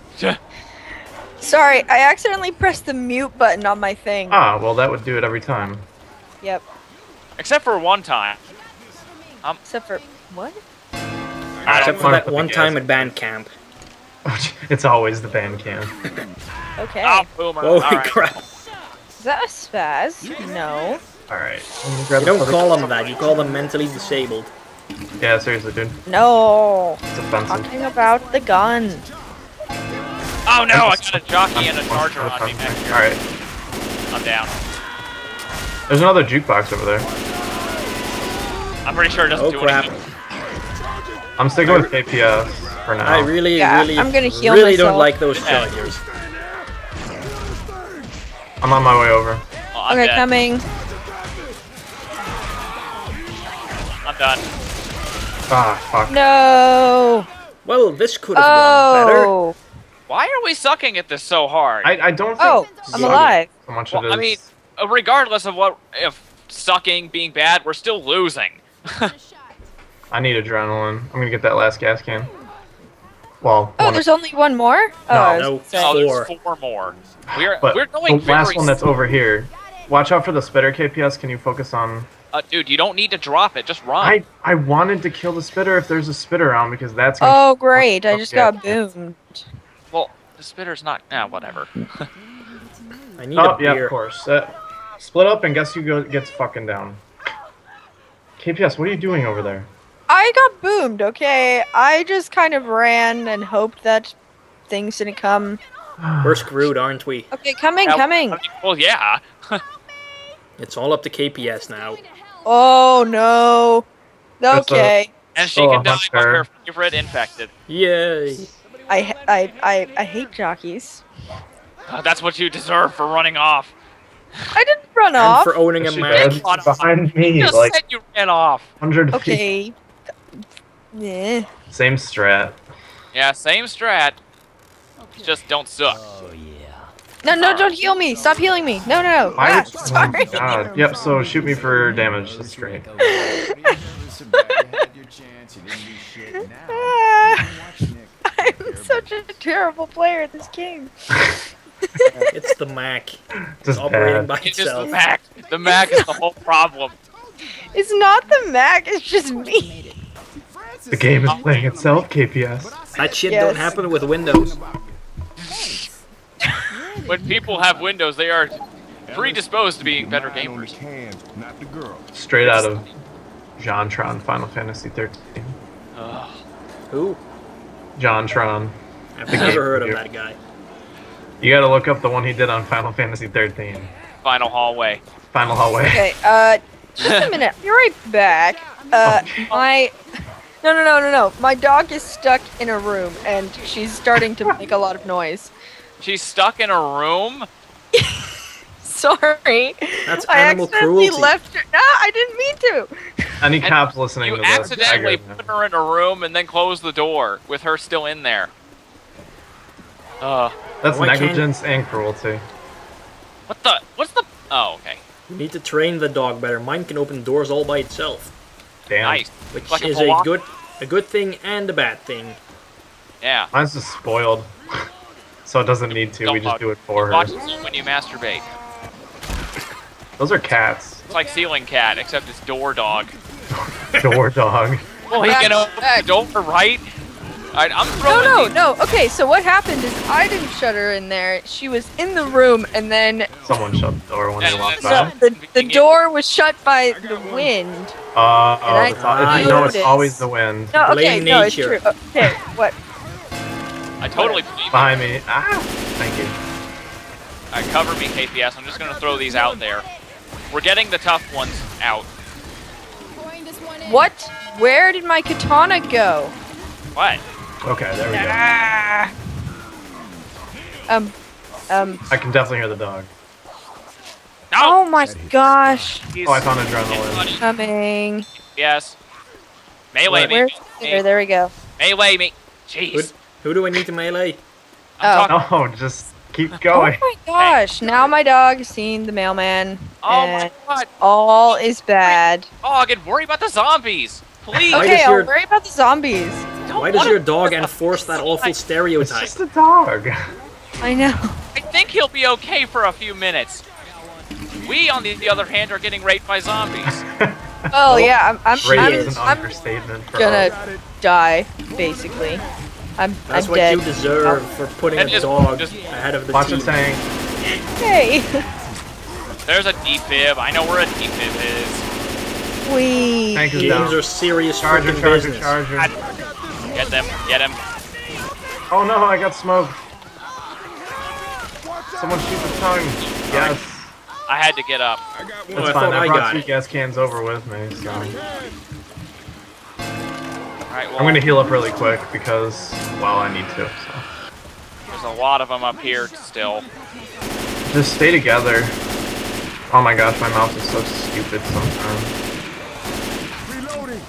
Sorry, I accidentally pressed the mute button on my thing. Ah, well that would do it every time. Yep. Except for one time. Except for what? Except for that one time at band camp. It's always the band cam. Okay. Oh, boomer. Holy Alright. crap. Is that a spaz? No. Alright. You don't call them that, you call them mentally disabled. Yeah, seriously, dude. No. It's offensive. Talking about the gun. Oh no, I got a jockey and a charger on me back here. Alright. I'm down. There's another jukebox over there. I'm pretty sure it doesn't Oh do crap. anything. I'm sticking with KPS for now. I really, Yeah, really, I'm gonna heal really don't myself. like those Yeah. chargers. I'm on my way over. Oh, I'm Okay, dead. coming. I'm done. Ah, fuck. No. Well, this could have gone better. Oh. Why are we sucking at this so hard? I don't think Oh, I'm alive. so much Well, it is. I mean, regardless of what, if sucking, being bad, we're still losing. I need adrenaline. I'm gonna get that last gas can. Well, Oh, one there's only one more? Oh, I was no. gonna say. Oh, Four. there's 4 more. but We're going the last very one that's over here. Watch out for the spitter, KPS. Can you focus on? dude, you don't need to drop it. Just run. I wanted to kill the spitter if there's a spitter around because that's. Oh, great. I just Yeah. got boomed. Well, the spitter's not. Whatever. I need Oh a yeah, beer. of course. Split up and guess who gets fucking down. KPS, what are you doing over there? I got boomed, okay? I just kind of ran and hoped that things didn't come. We're screwed, aren't we? Okay, coming, Now- coming. Well, yeah. It's all up to KPS now. Oh, no. That's Okay. And she Oh, can die not by fair. her favorite infected. Yay! I hate jockeys. That's what you deserve for running off. I didn't run And off. for owning a She Mac. did. Behind me, You just like said you ran off. 100 feet. Okay. Yeah. Same strat. Yeah, same strat. Just don't suck. Oh, yeah. No, no, don't heal me. Stop healing me. No, no, no. Why Ah, would- sorry. Oh god. Yep. So shoot me for damage. That's great. Ah, I'm such a terrible player at this game. It's the Mac. It's Just operating bad. by It's just the itself. Mac. The Mac is the whole problem. It's not the Mac, it's just me. The game is playing itself. KPS. That shit Yes. don't happen with Windows. When people have Windows, they are predisposed to being better gamers. Straight out of JonTron Final Fantasy 13. Ugh. Who? JonTron. I've never heard of that guy. You gotta look up the one he did on Final Fantasy 13. Final hallway. Final Hallway. Okay, just a minute. Be right back. My... No. My dog is stuck in a room, and she's starting to make a lot of noise. She's stuck in a room. Sorry. That's I animal accidentally cruelty. left her. No, I didn't mean to. Any And cops listening You to this? accidentally I put her in a room and then closed the door with her still in there. That's Why can't- negligence and cruelty. What the? What's the? Oh, okay. You need to train the dog better. Mine can open doors all by itself, Damn. Nice. which Like a is velocity. a good thing and a bad thing. Yeah. Mine's just spoiled. So it doesn't need to. We just do it for her. Watch this when you masturbate. Those are cats. It's like ceiling cat, except it's door dog. Door dog. Well, he can open the door, right? Alright, I'm throwing these- No. Okay, so what happened is I didn't shut her in there. She was in the room, and then Someone shut the door when they walked Yeah. by. the door was shut by the wind. I No, it's noticed. always the wind. No, okay, Blame no, it's nature. true. Okay, what? I totally believe you. Behind me. Ah, thank you. Alright, cover me, KPS. I'm just gonna throw these out there. We're getting the tough ones out. What? Where did my katana go? What? Okay, there we go. Ah. I can definitely hear the dog. No! Oh my gosh. He's Oh, I found adrenaline. Coming. Yes. Melee me. Where's there we go. Melee me. Who, Jeez. who do I need to melee? I'm Oh. talking. No, just keep Oh going. my gosh. Now my dog has seen the mailman. Oh and my god. all is bad. Dog, and worry about the zombies. Please. Why Okay, does I'll your- worry about the zombies. Don't Why does wanna- your dog enforce that awful It's stereotype? just a dog. I know. I think he'll be okay for a few minutes. We, on the other hand, are getting raped by zombies. Oh yeah, I'm Rape is an I'm understatement. For gonna us. die, basically. I'm That's what dead. you deserve for putting And a just- dog just- ahead of the Watch team. the tank. Hey, There's a defib. I know where a defib is. we. Tank is Games down. are serious Charger, freaking charger, business. charger. Get them. Get him. Oh no, I got smoked. Someone shoot the tongue. Yes. I had to get up. Oh, That's I fine. thought I I brought got 2 it. gas cans over with me, so Alright, well, I'm gonna heal up really quick because, well, I need to. So there's a lot of them up here still. just stay together. Oh my gosh, my mouse is so stupid sometimes.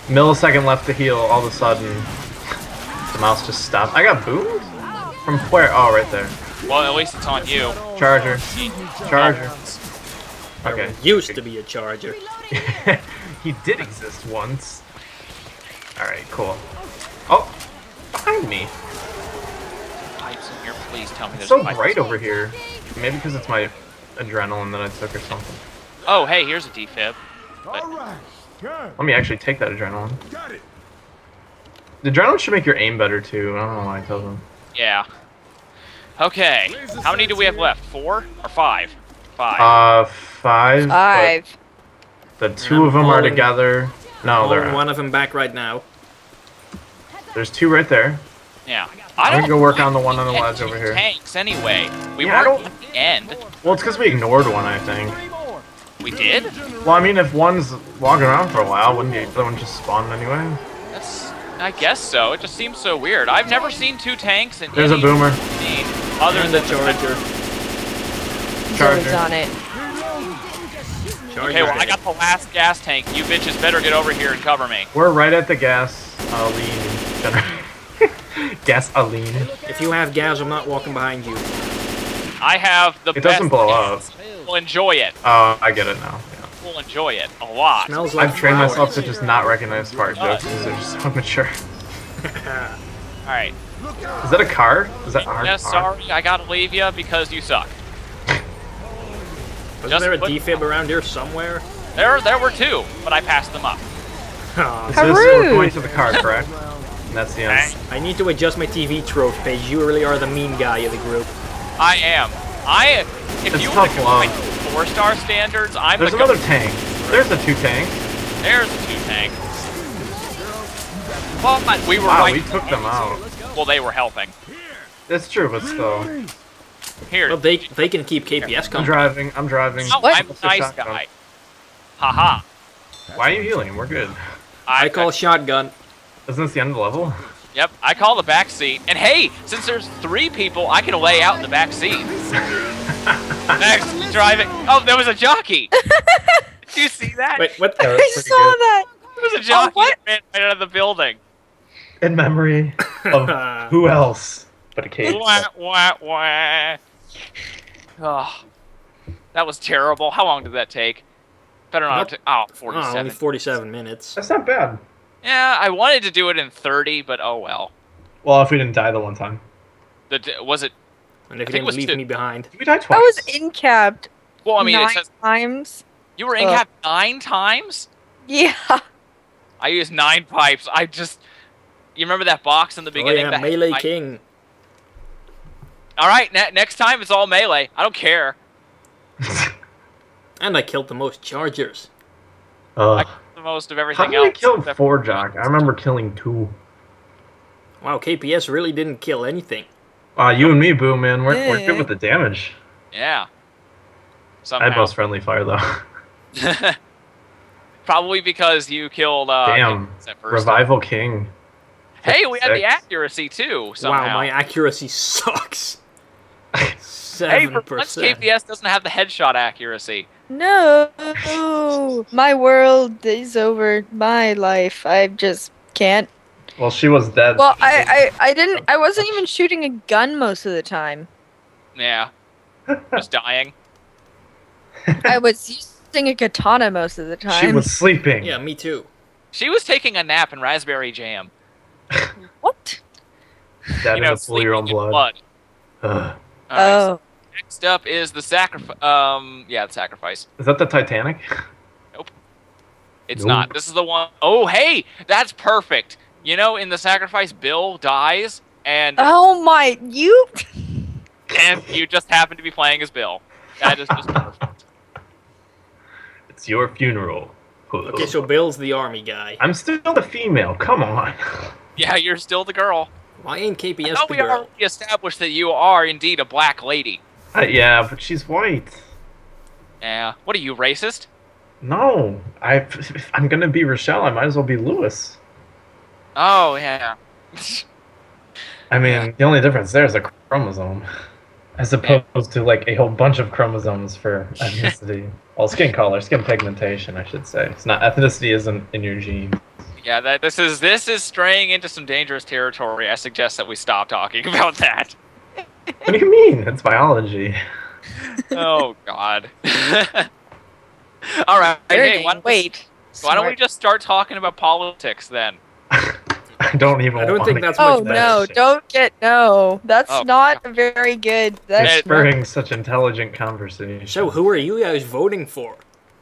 millisecond left to heal, all of a sudden, the mouse just stopped. I got boomed? From where? Oh, right there. Well, at least it's on you. Charger. Charger. Okay. Used to be a charger. He did exist once. Alright, cool. Oh! Behind me! Pipes in here, please tell me It's there's so pipes. bright over here. Maybe because it's my adrenaline that I took or something. Oh, hey, here's a defib. But Let me actually take that adrenaline. The adrenaline should make your aim better too. I don't know why it doesn't. yeah. Okay. How many do we have left? 4 or 5? 5. 5. but 5. The two of them are Pulling- together. No, they're Pulling not. one of them back right now. There's 2 right there. Yeah. I'm don't gonna go work like on the one on the the ledge over here. Tanks anyway. We Yeah, I weren't don't- at the end. Well, it's because we ignored one, I think. We did? Well, I mean, if one's walking around for a while, wouldn't the other one just spawn anyway? That's. I guess so. It just seems so weird. I've never seen 2 tanks in There's a any boomer. scene other And than the charger. He's Charger. always on it. Charger. Okay, well I got the last gas tank. You bitches better get over here and cover me. We're right at the gasoline generator. Gasoline. If you have gas, I'm not walking behind you. I have the It best. doesn't blow up. We'll enjoy it. Oh, I get it now. Yeah. We'll enjoy it a lot. Smells like I've trained flowers. myself to just not recognize fart jokes because they're just so mature. All right. Is that a car? Is that our Yeah, car? sorry, I gotta leave you because you suck. Wasn't Just there a put- defib around here somewhere? There were 2, but I passed them up. Aw, This How is, we're rude. going to the car, correct? And that's the end. I need to adjust my TV trophy page. You really are the mean guy of the group. I am. If It's you were tough to go love. like 4-star standards, I'm There's the another tank. There's the 2 tanks. There's a 2 tank. Well, we were Wow, right. we took them out. Well, they were helping. It's true, but still. Here. Well, they can keep KPS I'm coming. driving. I'm driving. Oh, What? I'm a What's the nice shotgun? guy. Haha. Why are you healing? We're good. I call shotgun. Isn't this the end of the level? Yep, I call the back seat. And hey, since there's 3 people, I can lay out in the back seat. Next, driving. Oh, there was a jockey. Did you see that? Wait, what? Yeah, I that's pretty saw good. that. There was a jockey what? that ran right out of the building. In memory of who else but a cave. Wah, wah, wah. Oh, that was terrible. How long did that take? Better not. Oh, Oh, 47. only 47 minutes. That's not bad. Yeah, I wanted to do it in 30, but oh well. Well, if we didn't die the one time. Was it? And if I you think it was didn't leave 2. me behind. We died twice. I was incapped Well, I mean, it 9 says times. you were in Ugh. cap 9 times. Yeah. I used 9 pipes. You remember that box in the Oh beginning? yeah, that- Melee King. All right, next time it's all melee. I don't care. And I killed the most chargers. Ugh. The most of How everything did we else. kill except 4 for- Jock? I remember killing 2. Wow, KPS really didn't kill anything. You and me, Boo, man. We're Yeah. good with the damage. Yeah. I had Somehow. most friendly fire, though. Probably because you killed. Damn. at first. Revival King. Hey, we had the 56. accuracy too. Somehow. Wow, my accuracy sucks. Hey, 7%. for once, KPS doesn't have the headshot accuracy. No. My world is over. My life. I just can't. Well, she was dead. Well, I wasn't even shooting a gun most of the time. Yeah. Just dying. I was using a katana most of the time. She was sleeping. Yeah, me too. She was taking a nap in raspberry jam. What? Dead You know, in the pool of your own sleeping in blood. Ugh. All right, Oh. next up is the sacrifice. Yeah, the sacrifice. Is that the Titanic? It's Nope. not. This is the one oh hey, that's perfect. You know, in the sacrifice, Bill dies, and Oh my! You. you just happen to be playing as Bill. That is just perfect. It's your funeral. Okay, so Bill's the army guy. I'm still the female. Come on. Yeah, you're still the girl. Why ain't KPS I thought the we girl? already established that you are indeed a black lady. Yeah, but she's white. Yeah. What are you, racist? No, if I'm gonna be Rochelle, I might as well be Lewis. Oh yeah. I mean, the only difference there is a chromosome, as opposed to like a whole bunch of chromosomes for ethnicity. Well, skin color, skin pigmentation, I should say. It's not ethnicity isn't in your genes. Yeah, this is straying into some dangerous territory. I suggest that we stop talking about that. What do you mean? It's biology. Oh God. All right. Hey, Wait. why don't we just start talking about politics then? I don't even. I don't think that's Oh much better. no! Don't get no. That's Oh, not very good. It's That's spurring such intelligent conversation. So, who are you guys voting for?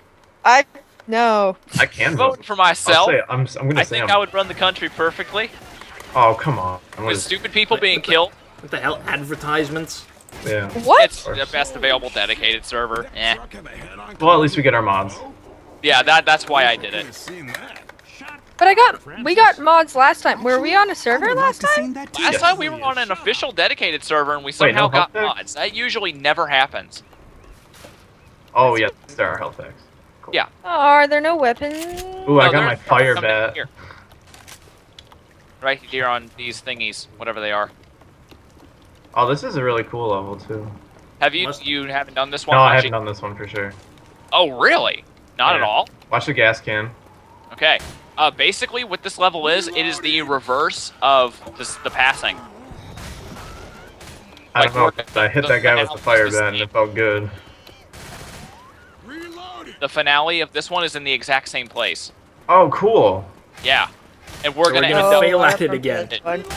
no. I can Vote vote. for myself. I'm gonna I say think I'm. I would run the country perfectly. Oh come on. With stupid people being killed. What the hell? Advertisements? Yeah. What? It's the best available dedicated server. Eh. Well, at least we get our mods. Yeah, that's why I did it. But we got mods last time. Were we on a server last time? Last time we were on an official dedicated server and we somehow no got health packs? mods. That usually never happens. Oh yes, there are health packs. Cool. Yeah. Oh, are there no weapons? Ooh, I Oh, got my they're fire coming bat. here. Right here on these thingies, whatever they are. Oh, this is a really cool level too. Have you Must- you haven't done this one? No, I Actually- haven't done this one for sure. Oh, really? Not at Yeah. all? Watch the gas can. Okay. Basically, what this level is, it is the reverse of the passing. I Like, don't know. we're- But I hit that guy with the fire bat and it felt good. The finale of this one is in the exact same place. Oh, cool. Yeah. And we're gonna we're end gonna up... fail I at it remember again. this one.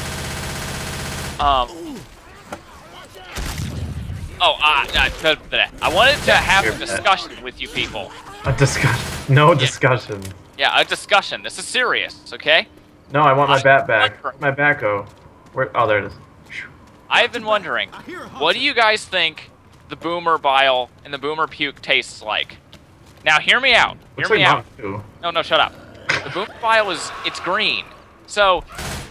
I wanted to have a discussion with you people. A discussion. No discussion. Yeah, a discussion. This is serious, okay? No, I want my bat back. Where'd my bat go? Where? Oh, there it is. I've been wondering, what do you guys think the boomer bile and the boomer puke tastes like? Now, hear me out. Hear Looks me like out. Mountain Dew. No, shut up. The boomer bile it's green. So,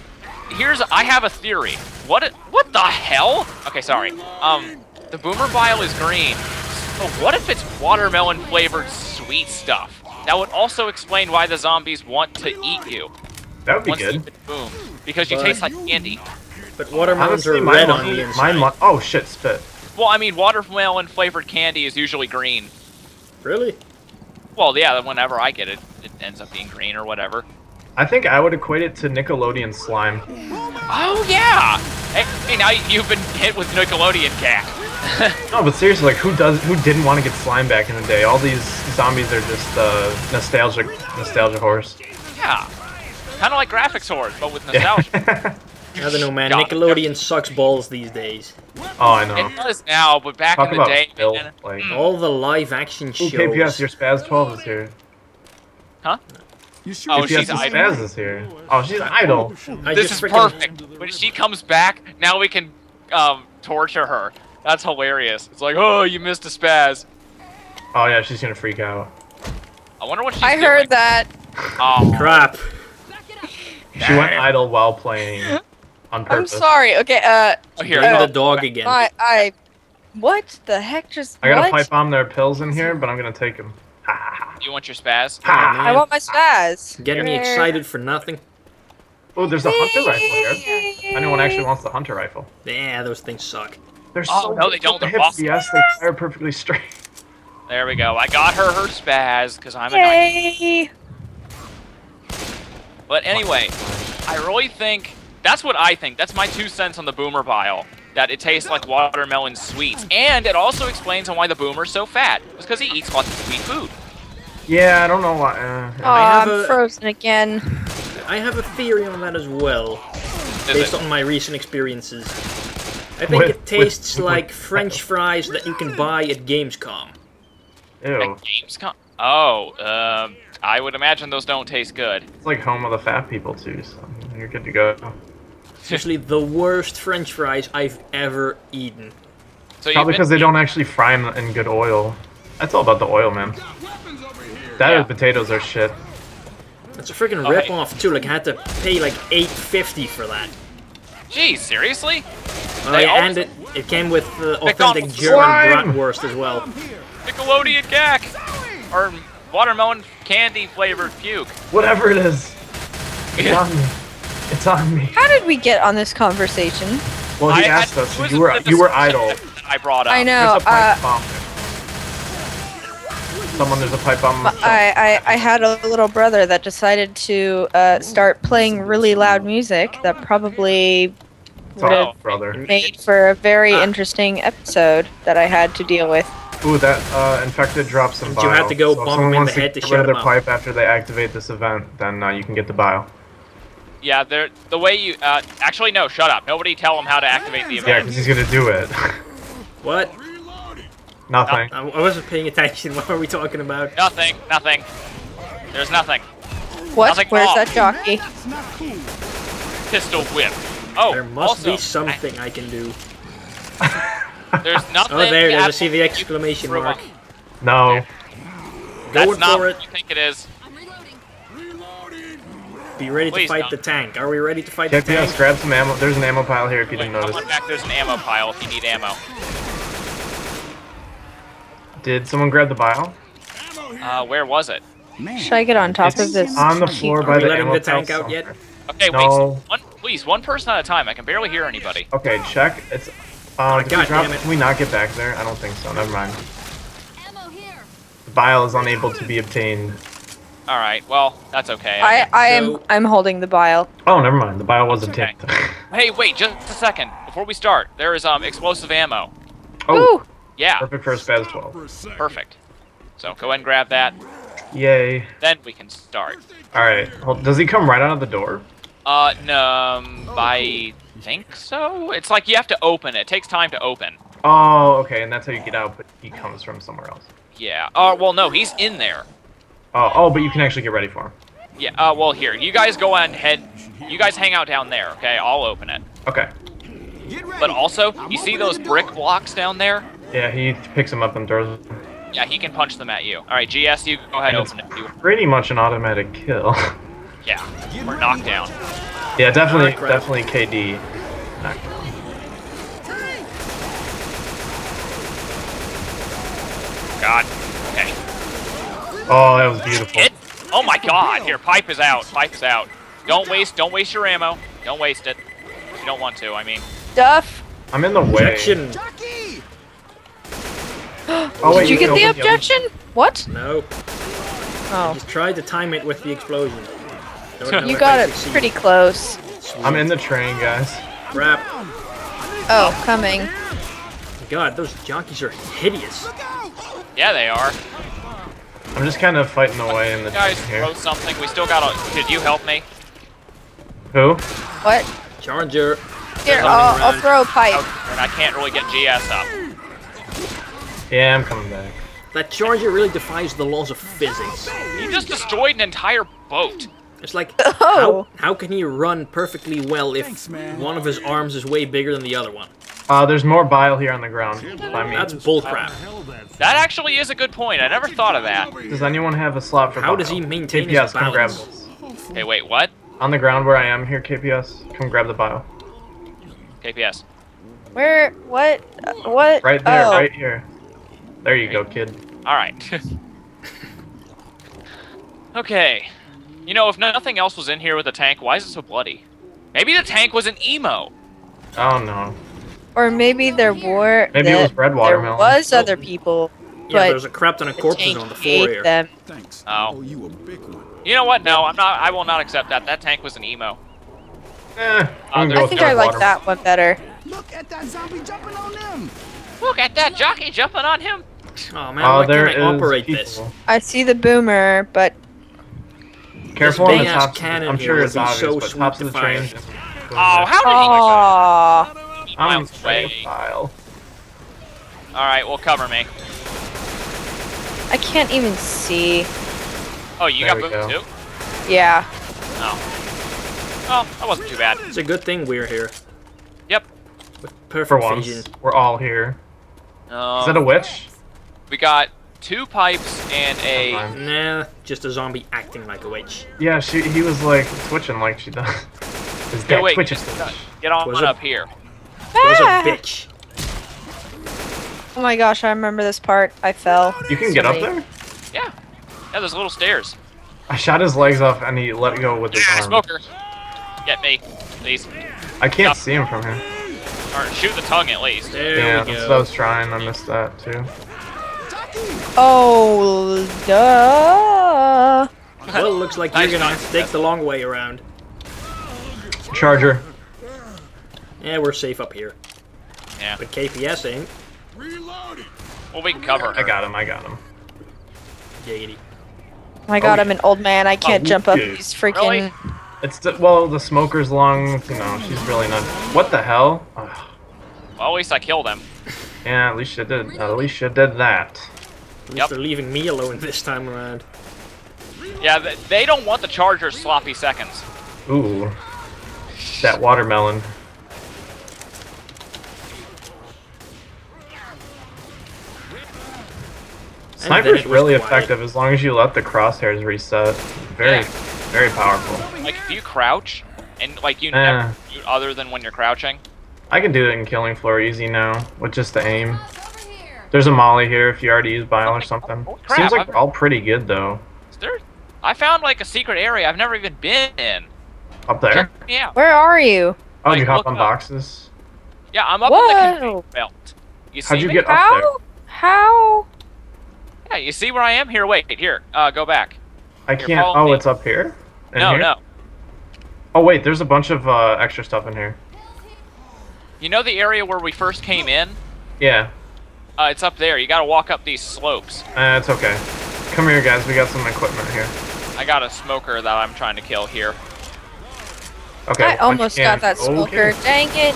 I have a theory. What the hell? Okay, sorry. The boomer bile is green. So what if it's watermelon flavored sweet stuff? That would also explain why the zombies want to eat you. That would be Once good. you've been boomed. Because you But- taste like candy. But watermelons Honestly, are my red on the inside. oh shit, spit. Well, I mean, watermelon flavored candy is usually green. Really? Well, yeah, whenever I get it, it ends up being green or whatever. I think I would equate it to Nickelodeon slime. Oh, yeah! Hey, now you've been hit with Nickelodeon cat. No, but seriously, like who didn't want to get slime back in the day? All these zombies are just nostalgia horse. Yeah. Kind of like graphics horrors, but with nostalgia. I don't know, man. God. Nickelodeon sucks balls these days. Oh, I know. It does now, but back Talk in the about day, Phil. man. Like, All the live action ooh, shows. KPS, your Spaz 12 is here. Huh? You sure? Oh, KPS, she's your idle. Spaz is here. Oh, she's idle. I This just is freaking- perfect. When she comes back, now we can torture her. That's hilarious. It's like, oh, you missed a spaz. Oh yeah, she's gonna freak out. I wonder what she's I doing. heard that. Oh, Crap. She went idle while playing on I'm purpose. sorry. Okay. Oh, here. Bring Oh, the dog again. What the heck just? I got a what? pipe bomb. There are pills in here, but I'm gonna take them. Ha ha ha. You want your spaz? Ha. man. I want my spaz. Getting me excited for nothing. Oh, there's a hunter rifle here. Anyone actually wants the hunter rifle? Yeah, those things suck. They're Oh, so no, they don't. The They're hips, awesome. yes, they fire perfectly straight. There we go. I got her spaz because I'm a knight. Yay! But anyway, I really think that's what I think. That's my 2 cents on the boomer bile. That it tastes like watermelon sweets, and it also explains on why the boomer's so fat. It's because he eats lots of sweet food. Yeah, I don't know why. Oh, have I'm a- frozen again. I have a theory on that as well, Is based it? on my recent experiences. I think it tastes like French fries that you can buy at Gamescom. Ew. At Gamescom? Oh, I would imagine those don't taste good. It's like home of the fat people too, so you're good to go. Seriously, the worst French fries I've ever eaten. So Probably because they don't actually fry them in good oil. That's all about the oil, man. That Yeah. or potatoes are shit. It's a freaking Oh, hey. rip-off too. Like I had to pay like $8.50 for that. Geez, seriously? Oh, They yeah, also- and it came with authentic McDonald's German slime! bratwurst as well. Nickelodeon gack! Or watermelon candy flavored puke. Whatever it is. It's on me. It's on me. How did we get on this conversation? Well, he I asked had- us. it was You were the you were discussion idle. that I brought up. I know. There's a pipe bomb There's a pipe bomb. I had a little brother that decided to start playing really loud music that probably It's would all have brother. made for a very interesting episode that I had to deal with. Ooh, that infected drops some You bile. have to go so if bump someone him in wants the head to get shut rid of him their up. pipe after they activate this event, then you can get the bile. Yeah, the way you actually no, shut up. Nobody tell him how to activate the Yeah, event. because he's gonna do it. What? Nothing. I wasn't paying attention. What are we talking about? Nothing. There's nothing. What? Nothing Where's off. that jockey? Pistol whip. Oh, There must also, be something I can do. There's nothing. Oh, there it is. I at- see the exclamation Prove mark. them. No. That's Going not for what it. you think it is. Be ready to Please fight don't. the tank. Are we ready to fight the Check tank? this. Grab some ammo. There's an ammo pile here if you Wait, didn't come notice. on back. There's an ammo pile if you need ammo. Did someone grab the bile? Where was it? Should I get on top of It's this? on the floor Are by we the letting ammo the tank pile out yet? somewhere. Okay, No. wait. Please, one person at a time. I can barely hear anybody. Okay, check. It's. Did God we drop? damn it. Can we not get back there? I don't think so. Never mind. The bile is unable to be obtained. All right. Well, that's okay. I'm holding the bile. Oh, never mind. The bile was Okay. obtained. Hey, wait, just a second. Before we start, there is explosive ammo. Oh, Ooh. Yeah, perfect for a Spaz 12. perfect. So go ahead and grab that. Yay. Then we can start. All right. Does he come right out of the door? No, I think so. It's like you have to open it. It takes time to open. Oh, okay, and that's how you get out, but he comes from somewhere else. Yeah. Well, no, he's in there. Oh, but you can actually get ready for him. Yeah. Well, here, you guys go on ahead. You guys hang out down there, okay? I'll open it. Okay. But also, you see those brick blocks down there? Yeah, he picks them up and throws them. Yeah, he can punch them at you. All right, GS, you go ahead and And it's open it. You, pretty much an automatic kill. yeah, or knockdown. Yeah, definitely, Ah, crap. definitely KD. God. Okay. Oh, that was beautiful. It? Oh my God! Here, pipe is out. Pipe is out. Don't waste your ammo. Don't waste it. You don't want to. I mean. Duff. I'm in the way. Objection. Oh, wait, Did you get the open objection? What? No. Oh. Just try to time it with the explosion. Don't know You if got I it succeed. pretty close. I'm in the train, guys. Crap. Oh, coming. God, those jockeys are hideous. Yeah, they are. I'm just kind of fighting away in the You guys train here. throw something. We still gotta. Could you help me? Who? What? Charger. Here, Coming I'll around. throw a pipe. Oh, and I can't really get GS up. Yeah, I'm coming back. That charger really defies the laws of physics. He just destroyed an entire boat. It's like, Oh. how can he run perfectly well if one of his arms is way bigger than the other one? There's more bile here on the ground by me. That's bullcrap. That actually is a good point. I never thought of that. Does anyone have a slot for How bile? does he maintain KPS, his come grab balance? this. Okay, wait, what? On the ground where I am here, KPS, come grab the bile. KPS. Where? What? What? Right there, Oh. right here. There you go, kid. All right. Okay. You know, if nothing else was in here with the tank, why is it so bloody? Maybe the tank was an emo. Oh no. Or maybe there were. Maybe it was red There watermelon. was other people, Yeah, but there's a crap ton of the corpses tank on the floor ate here. them. Thanks. Oh. You a big one. You know what? No, I'm not. I will not accept that. That tank was an emo. I'm gonna I go I with think red I like watermelon. that one better. Look at that zombie jumping on them. Look at that jockey jumping on him. Oh man, why there can't I is operate people. this? I see the boomer, but Careful on the big-ass top. cannon I'm here sure would it's be obvious, so but sweet tops to of the train. fire. Oh, how aww. did he I'm miles away? straight bile. All right, well, cover me. I can't even see. Oh, you There got we boom go. too? Yeah. Oh. Oh, that wasn't too bad. It's a good thing we're here. Yep. With For perfect once, vision. we're all here. Is that a witch? We got 2 pipes and a. Fine. Nah, just a zombie acting like a witch. Yeah, he was like twitching like she does. His Hey, dad wait, twitches. get on Was it- up here. Was a Ah! bitch. Oh my gosh, I remember this part. I fell. You can get up Somebody- there? Yeah. Yeah, there's little stairs. I shot his legs off and he let go with his Ah, arm. smoker. Get me, please. I can't see him from here. Or shoot the tongue at least. There Yeah, we that's go. what I was trying. I missed that too. Oh, duh. Well, looks like you're Nice gonna shot. have to take the long way around. Charger. Yeah, we're safe up here. Yeah. But KPS ain't. Well, we can cover her. I got him. I got him. Jady. My god, I'm an old man. I can't jump up dude. these freaking... Really? It's the smoker's lungs. You know, she's really not. What the hell? Ugh. Well, at least I killed him. Yeah, at least you did. At least you did that. At least Yep. they're leaving me alone this time around. Yeah, they don't want the Charger's sloppy seconds. Ooh, that watermelon. And then Sniper's it was really quiet. effective as long as you let the crosshairs reset. Very, Yeah. very powerful. Like, if you crouch, and, like, you Eh. never shoot other than when you're crouching. I can do it in killing floor easy now with just the aim. There's a molly here if you already use bile or something. Oh, crap, Seems like I've- we're all pretty good though. Is there... I found, like, a secret area I've never even been in. Up there? Check me out. Where are you? Oh, Like, you hop look on up. boxes? Yeah, I'm up in the Whoa. conveyor belt. You see How'd you me? get up there? How? Yeah, you see where I am? Here, wait, here. Go back. I Here, can't. follow Oh, me. it's up here? In No, here? no. Oh wait, there's a bunch of extra stuff in here. You know the area where we first came in? Yeah, It's up there. You gotta walk up these slopes. it's okay. Come here, guys. We got some equipment here. I got a smoker that I'm trying to kill here. Okay. I almost got that smoker. Okay. Dang it.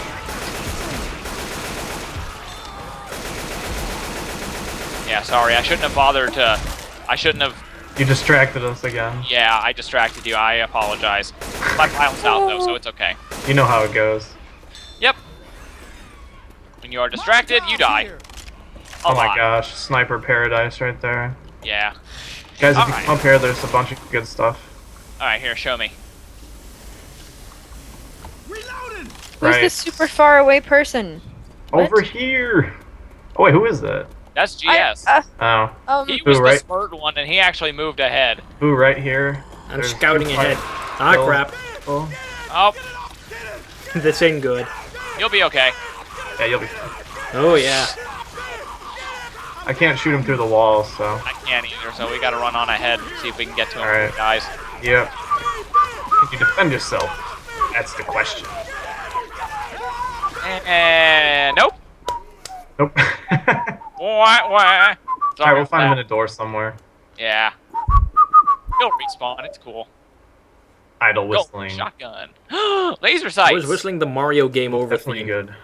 Yeah, sorry. I shouldn't have bothered to... I shouldn't have... You distracted us again. Yeah, I distracted you. I apologize. My pile's out, though, so it's okay. You know how it goes. Yep. When you are distracted, you die. A Oh my lot. gosh, sniper paradise right there. Yeah. Guys, if you Alright. come up here, there's a bunch of good stuff. Alright, here, show me. Reloading. Who's Right. this super far away person? Over here. Oh wait, who is that? That's GS. Oh, He was Ooh, the right. smart one, and he actually moved ahead. who right here? I'm There's scouting two ahead. fight- Ah, Oh. crap. Oh. Oh, This ain't good. you'll be okay. Yeah, you'll be. Oh, yeah. I can't shoot him through the wall, so. I can't either, so we gotta run on ahead and see if we can get to him, Alright. guys. Yep. Can you defend yourself? That's the question. And nope. Nope. Wah, wah. Alright, Sorry we'll find him in about a door somewhere. that. Yeah. He'll respawn. It's cool. Idle Go, whistling. shotgun. Laser sights. I was whistling the Mario game over Definitely theme. good.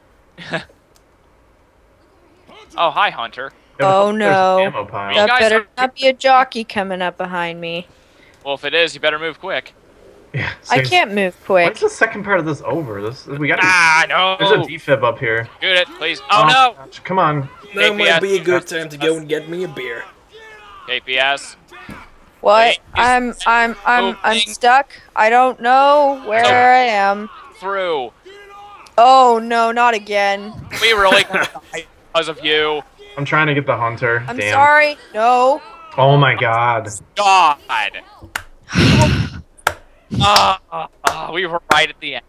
Oh, hi, Hunter. Oh, There's an no. ammo pile. You That guys better are- not be a jockey coming up behind me. Well, if it is, you better move quick. Yeah, I seriously. can't move quick. When's the second part of this over? We gotta. Ah, no. There's a defib up here. Shoot it, please. Oh, no. gosh, come on. Now KPS. might be a good time to go and get me a beer. KPS. What? Wait, I'm moving. stuck. I don't know where I am. Through. Oh no, not again. We really died because of you. I'm trying to get the hunter. I'm Damn. sorry. No. Oh my god. God. We were right at the end.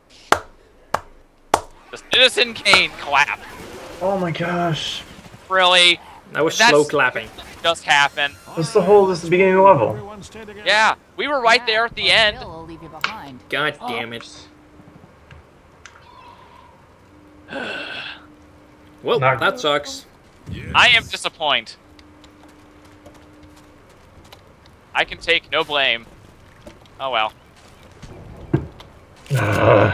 The Citizen Kane clap. Oh my gosh. Really? That was That's- slow clapping. Just happened. This is the beginning of the level. Yeah, we were right there at the end. They'll leave you behind. God damn it. Well, Not- that sucks. I am disappointed. I can take no blame. Oh well. Ugh.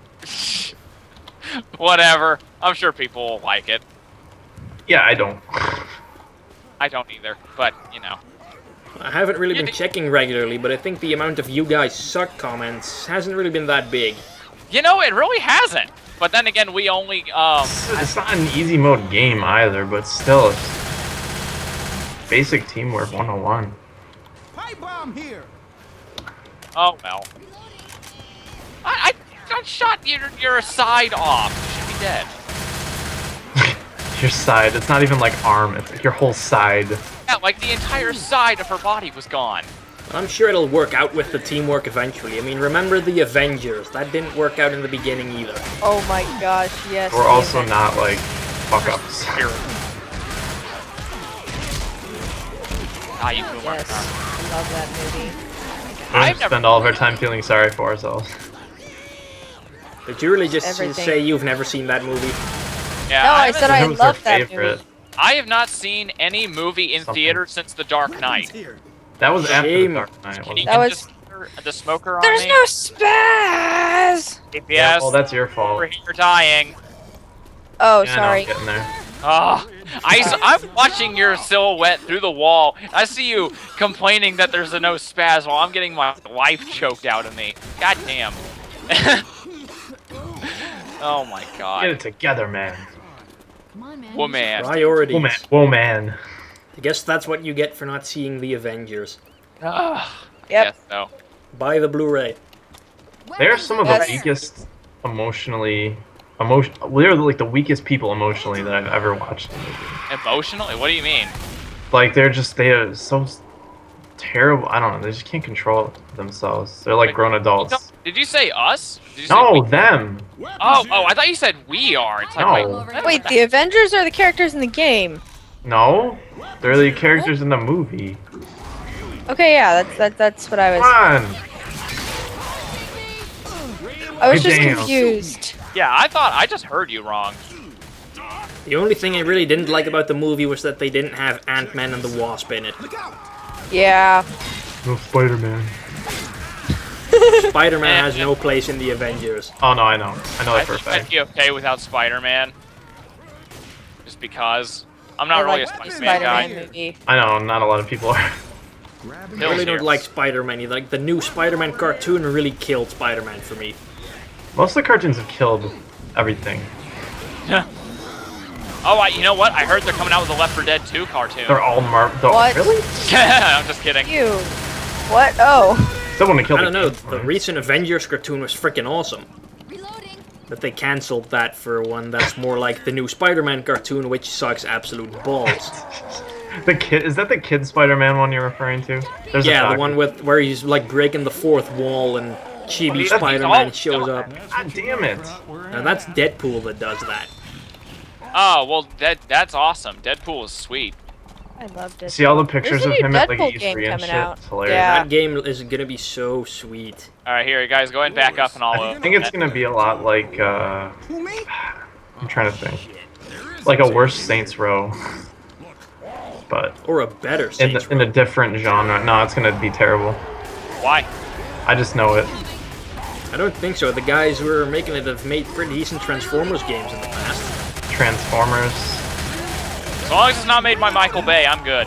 Whatever. I'm sure people will like it. Yeah, I don't. I don't either, but, you know. I haven't really been checking regularly, but I think the amount of "you guys suck" comments hasn't really been that big. You know, it really hasn't. But then again, we only, It's not an easy mode game either, but still, it's basic teamwork 101. Pipe bomb here. oh well. I got shot your side off. You should be dead. Your side, it's not even like arm, it's like your whole side. Yeah, like the entire side of her body was gone. I'm sure it'll work out with the teamwork eventually. I mean, remember the Avengers? That didn't work out in the beginning either. Oh my gosh, yes. We're also not like fuck ups. Here. Ah, you boomer. Yes, I love that movie. We I've don't never- spend all of our time feeling sorry for ourselves. Did you really just Everything. say you've never seen that movie? Yeah, No, I haven't- said I That was our love that favorite. movie. I have not seen any movie in Something. theater since The Dark Knight. That was after the Shame. Dark Knight. Can you wasn't get it? was- the smoker on There's me? no spaz! Yeah, Yes, well, that's your fault. we're here dying. Oh, Yeah, I know, I'm sorry. getting there. Oh, I'm watching your silhouette through the wall. I see you complaining that there's a no spaz while I'm getting my life choked out of me. God damn. Oh my Get god. it together, man. Come on, man. Woman. Priorities. Whoa, man. Whoa, man. I guess that's what you get for not seeing the Avengers. Ugh. Yep. Yes, no. Buy the Blu-ray. They're some of the That's- weakest emotionally. They're like the weakest people emotionally that I've ever watched in a movie. Emotionally? What do you mean? Like they are so terrible. I don't know. They just can't control themselves. They're like Wait, grown adults. Did you say us? Did you say No, we? them. Oh, I thought you said we are. It's like, No. wait, Wait, the Avengers are the characters in the game. No, they're the characters in the movie. Okay, yeah, that's what I Come was. on. I was just Damn. confused. Yeah, I just heard you wrong. The only thing I really didn't like about the movie was that they didn't have Ant-Man and the Wasp in it. Yeah. No Spider-Man. Spider-Man has no place in the Avengers. Oh no, I know. I know I that for a think I'd fact. be okay without Spider-Man. Just because. I'm not I really like a the Spider-Man guy. Spider-Man movie. I know, not a lot of people are. I really don't like Spider-Man either. Like, the new Spider-Man cartoon really killed Spider-Man for me. Most of the cartoons have killed everything. Oh, you know what? I heard they're coming out with a Left 4 Dead 2 cartoon. They're all What? Really? I'm just kidding. Ew. What? Oh. Someone to kill I the don't know, kid, the right? recent Avengers cartoon was freaking awesome. Reloading. But they cancelled that for one that's more like the new Spider-Man cartoon, which sucks absolute balls. The kid, is that the kid Spider-Man one you're referring to? There's a Yeah, the doc- one with where he's like breaking the fourth wall and Chibi That's Spider-Man all- shows up. God damn it! Now that's Deadpool that does that. Oh, well, that's awesome. Deadpool is sweet. I loved it. See all the pictures There's of a him new at like Deadpool E3 game and coming shit. out. It's hilarious. Yeah. That game is gonna be so sweet. Alright, here, guys, go ahead and back up and I'll... I think it's gonna be a lot like Who, me? I'm trying to think, like a worse Saints Row, but Or a better in Saints in a different genre. No, it's gonna be terrible. Why? I just know it. I don't think so. The guys who are making it have made pretty decent Transformers games in the past. Transformers. As long as it's not made by Michael Bay, I'm good.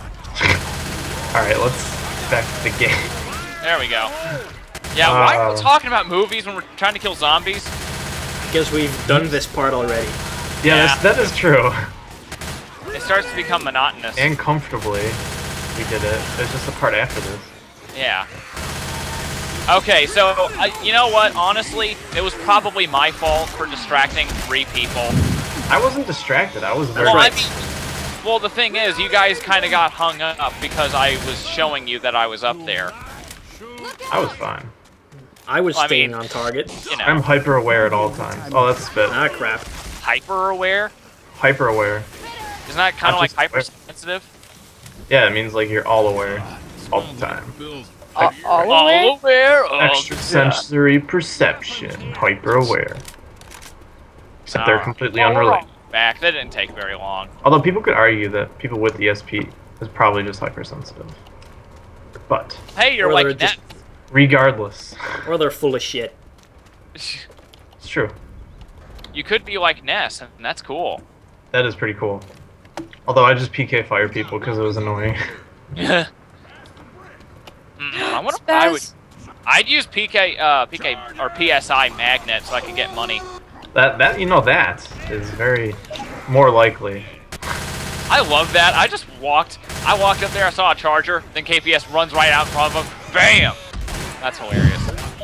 All right, let's get back to the game. There we go. Yeah, why are we talking about movies when we're trying to kill zombies? Because we've done this part already. Yeah, Yeah. that is true. It starts to become monotonous. And comfortably, we did it. There's just a part after this. Yeah. Okay, so, you know what? Honestly, it was probably my fault for distracting 3 people. I wasn't distracted. I was very. Well, I mean, well, the thing is, you guys kind of got hung up because I was showing you that I was up there. I was fine. I was Well, I staying mean- on target. You know, I'm hyper aware at all times. Oh, that's spit. Ah, crap. hyper aware. Hyper aware. Isn't that kind of Not like just aware. hypersensitive? Yeah, it means like you're all aware all the time. All aware? All aware. Oh, Extrasensory perception. Hyper aware. Except they're completely unrelated. Back. That didn't take very long. Although people could argue that people with ESP is probably just hypersensitive. But Hey, you're Or like they're that. just- regardless, Or they're full of shit. it's true. You could be like Ness, and that's cool. That is pretty cool. Although I just PK fire people because it was annoying. I wonder if I would. Spaz. I'd use PK or PSI magnet so I could get money. That you know that is very more likely. I love that. I walked up there, I saw a charger, then KPS runs right out in front of him. Bam! That's hilarious.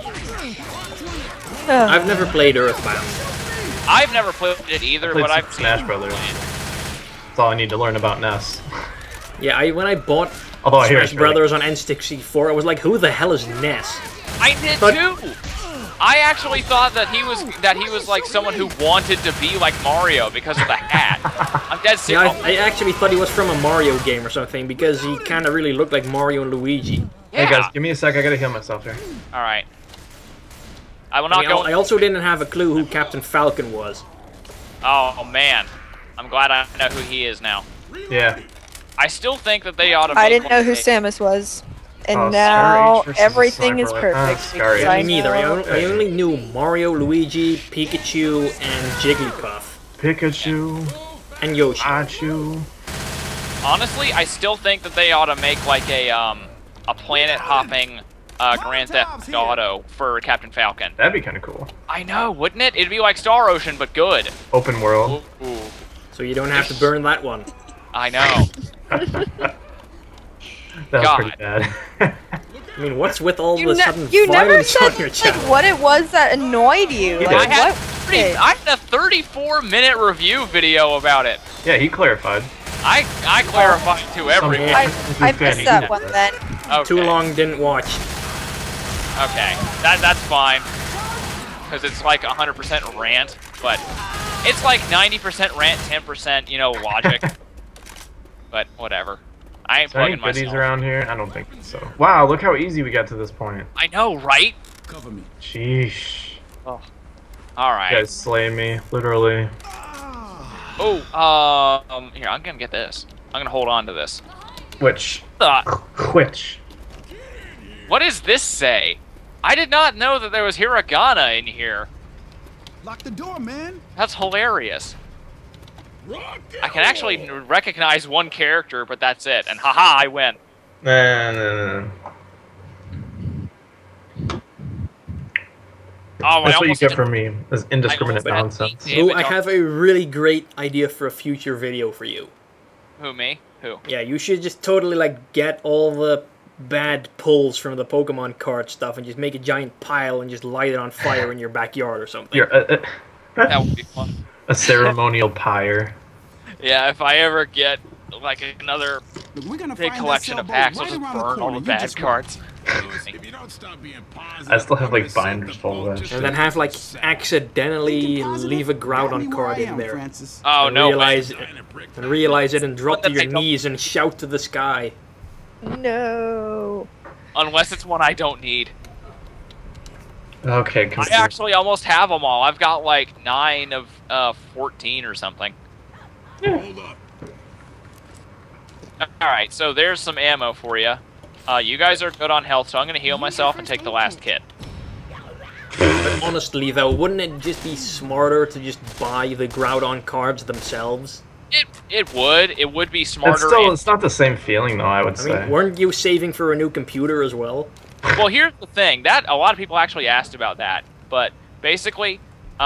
I've never played Earthbound. I've never played it either, Played but Super I've Smash Brothers. That's all I need to learn about Ness. Yeah, when I bought Although I hear Smash it's really- Brothers on N64, I was like, who the hell is Ness? I did But- too. I actually thought that he was like someone who wanted to be like Mario because of the hat. I'm dead Yeah, serious. I actually thought he was from a Mario game or something because he kind of really looked like Mario and Luigi. Yeah. Hey guys, give me a sec. I gotta heal myself here. All right. I will not go. I also didn't have a clue who Captain Falcon was. Oh man, I'm glad I know who he is now. Yeah. I still think that they ought to. I make didn't know who one- Samus was. And Oh, now Scar H versus everything is Sniper. perfect. Scar because H. I Me neither. know- I only knew Mario, Luigi, Pikachu, and Jigglypuff. Pikachu, And Yoshi. Achu. Honestly, I still think that they ought to make like a planet hopping Grand Theft Auto for Captain Falcon. That'd be kind of cool. I know, wouldn't it? It'd be like Star Ocean, but good. Open world. Ooh, So you don't have to burn that one. I know. That's God. pretty bad. I mean, what's with all the sudden you never violence said on your like channel? what it was that annoyed you. You Like, did. I had a 34-minute review video about it. Yeah, he clarified. I clarified to everyone. I missed that one then. Okay. Too long, didn't watch. Okay, that's fine. Because it's like 100% rant, but it's like 90% rant, 10%, you know, logic. But whatever. I ain't Is there any plugging goodies myself. around here? I don't think so. Wow, look how easy we got to this point. I know, right? Cover me. Sheesh. All You right. guys slay me, literally. Oh, here, I'm gonna get this. I'm gonna hold on to this. Which? What does this say? I did not know that there was hiragana in here. Lock the door, man. That's hilarious. I can actually recognize one character, but that's it. And haha, I win. No. Oh, I That's what you almost get did- from me, is indiscriminate I almost- nonsense. Damn Ooh, it, I don't- have a really great idea for a future video for you. Who, me? Who? Yeah, you should just totally like get all the bad pulls from the Pokemon card stuff and just make a giant pile and just light it on fire in your backyard or something. You're That would be fun. a ceremonial pyre. Yeah, if I ever get like another Look, we're gonna big find collection that of sailboat packs, I'll right just around burn all corner. the You bad just wait. cards. If you don't stop being positive, I still have, like, I'm gonna binders send full of the that boat shit. And then have like just- accidentally leave a Groudon card in there. Francis. Oh And no! realize it and drop One to that your I don't- knees and shout to the sky. No. Unless it's one I don't need. Okay, I consider. actually almost have them all. I've got like 9 of 14 or something. Hold up. Alright, so there's some ammo for you. You guys are good on health, so I'm going to heal myself and take the last kit. But honestly though, wouldn't it just be smarter to just buy the Groudon cards themselves? It would be It's smarter. still, and- it's not the same feeling though, I would I say. mean, weren't you saving for a new computer as well? Well, here's the thing. That a lot of people actually asked about that, but basically,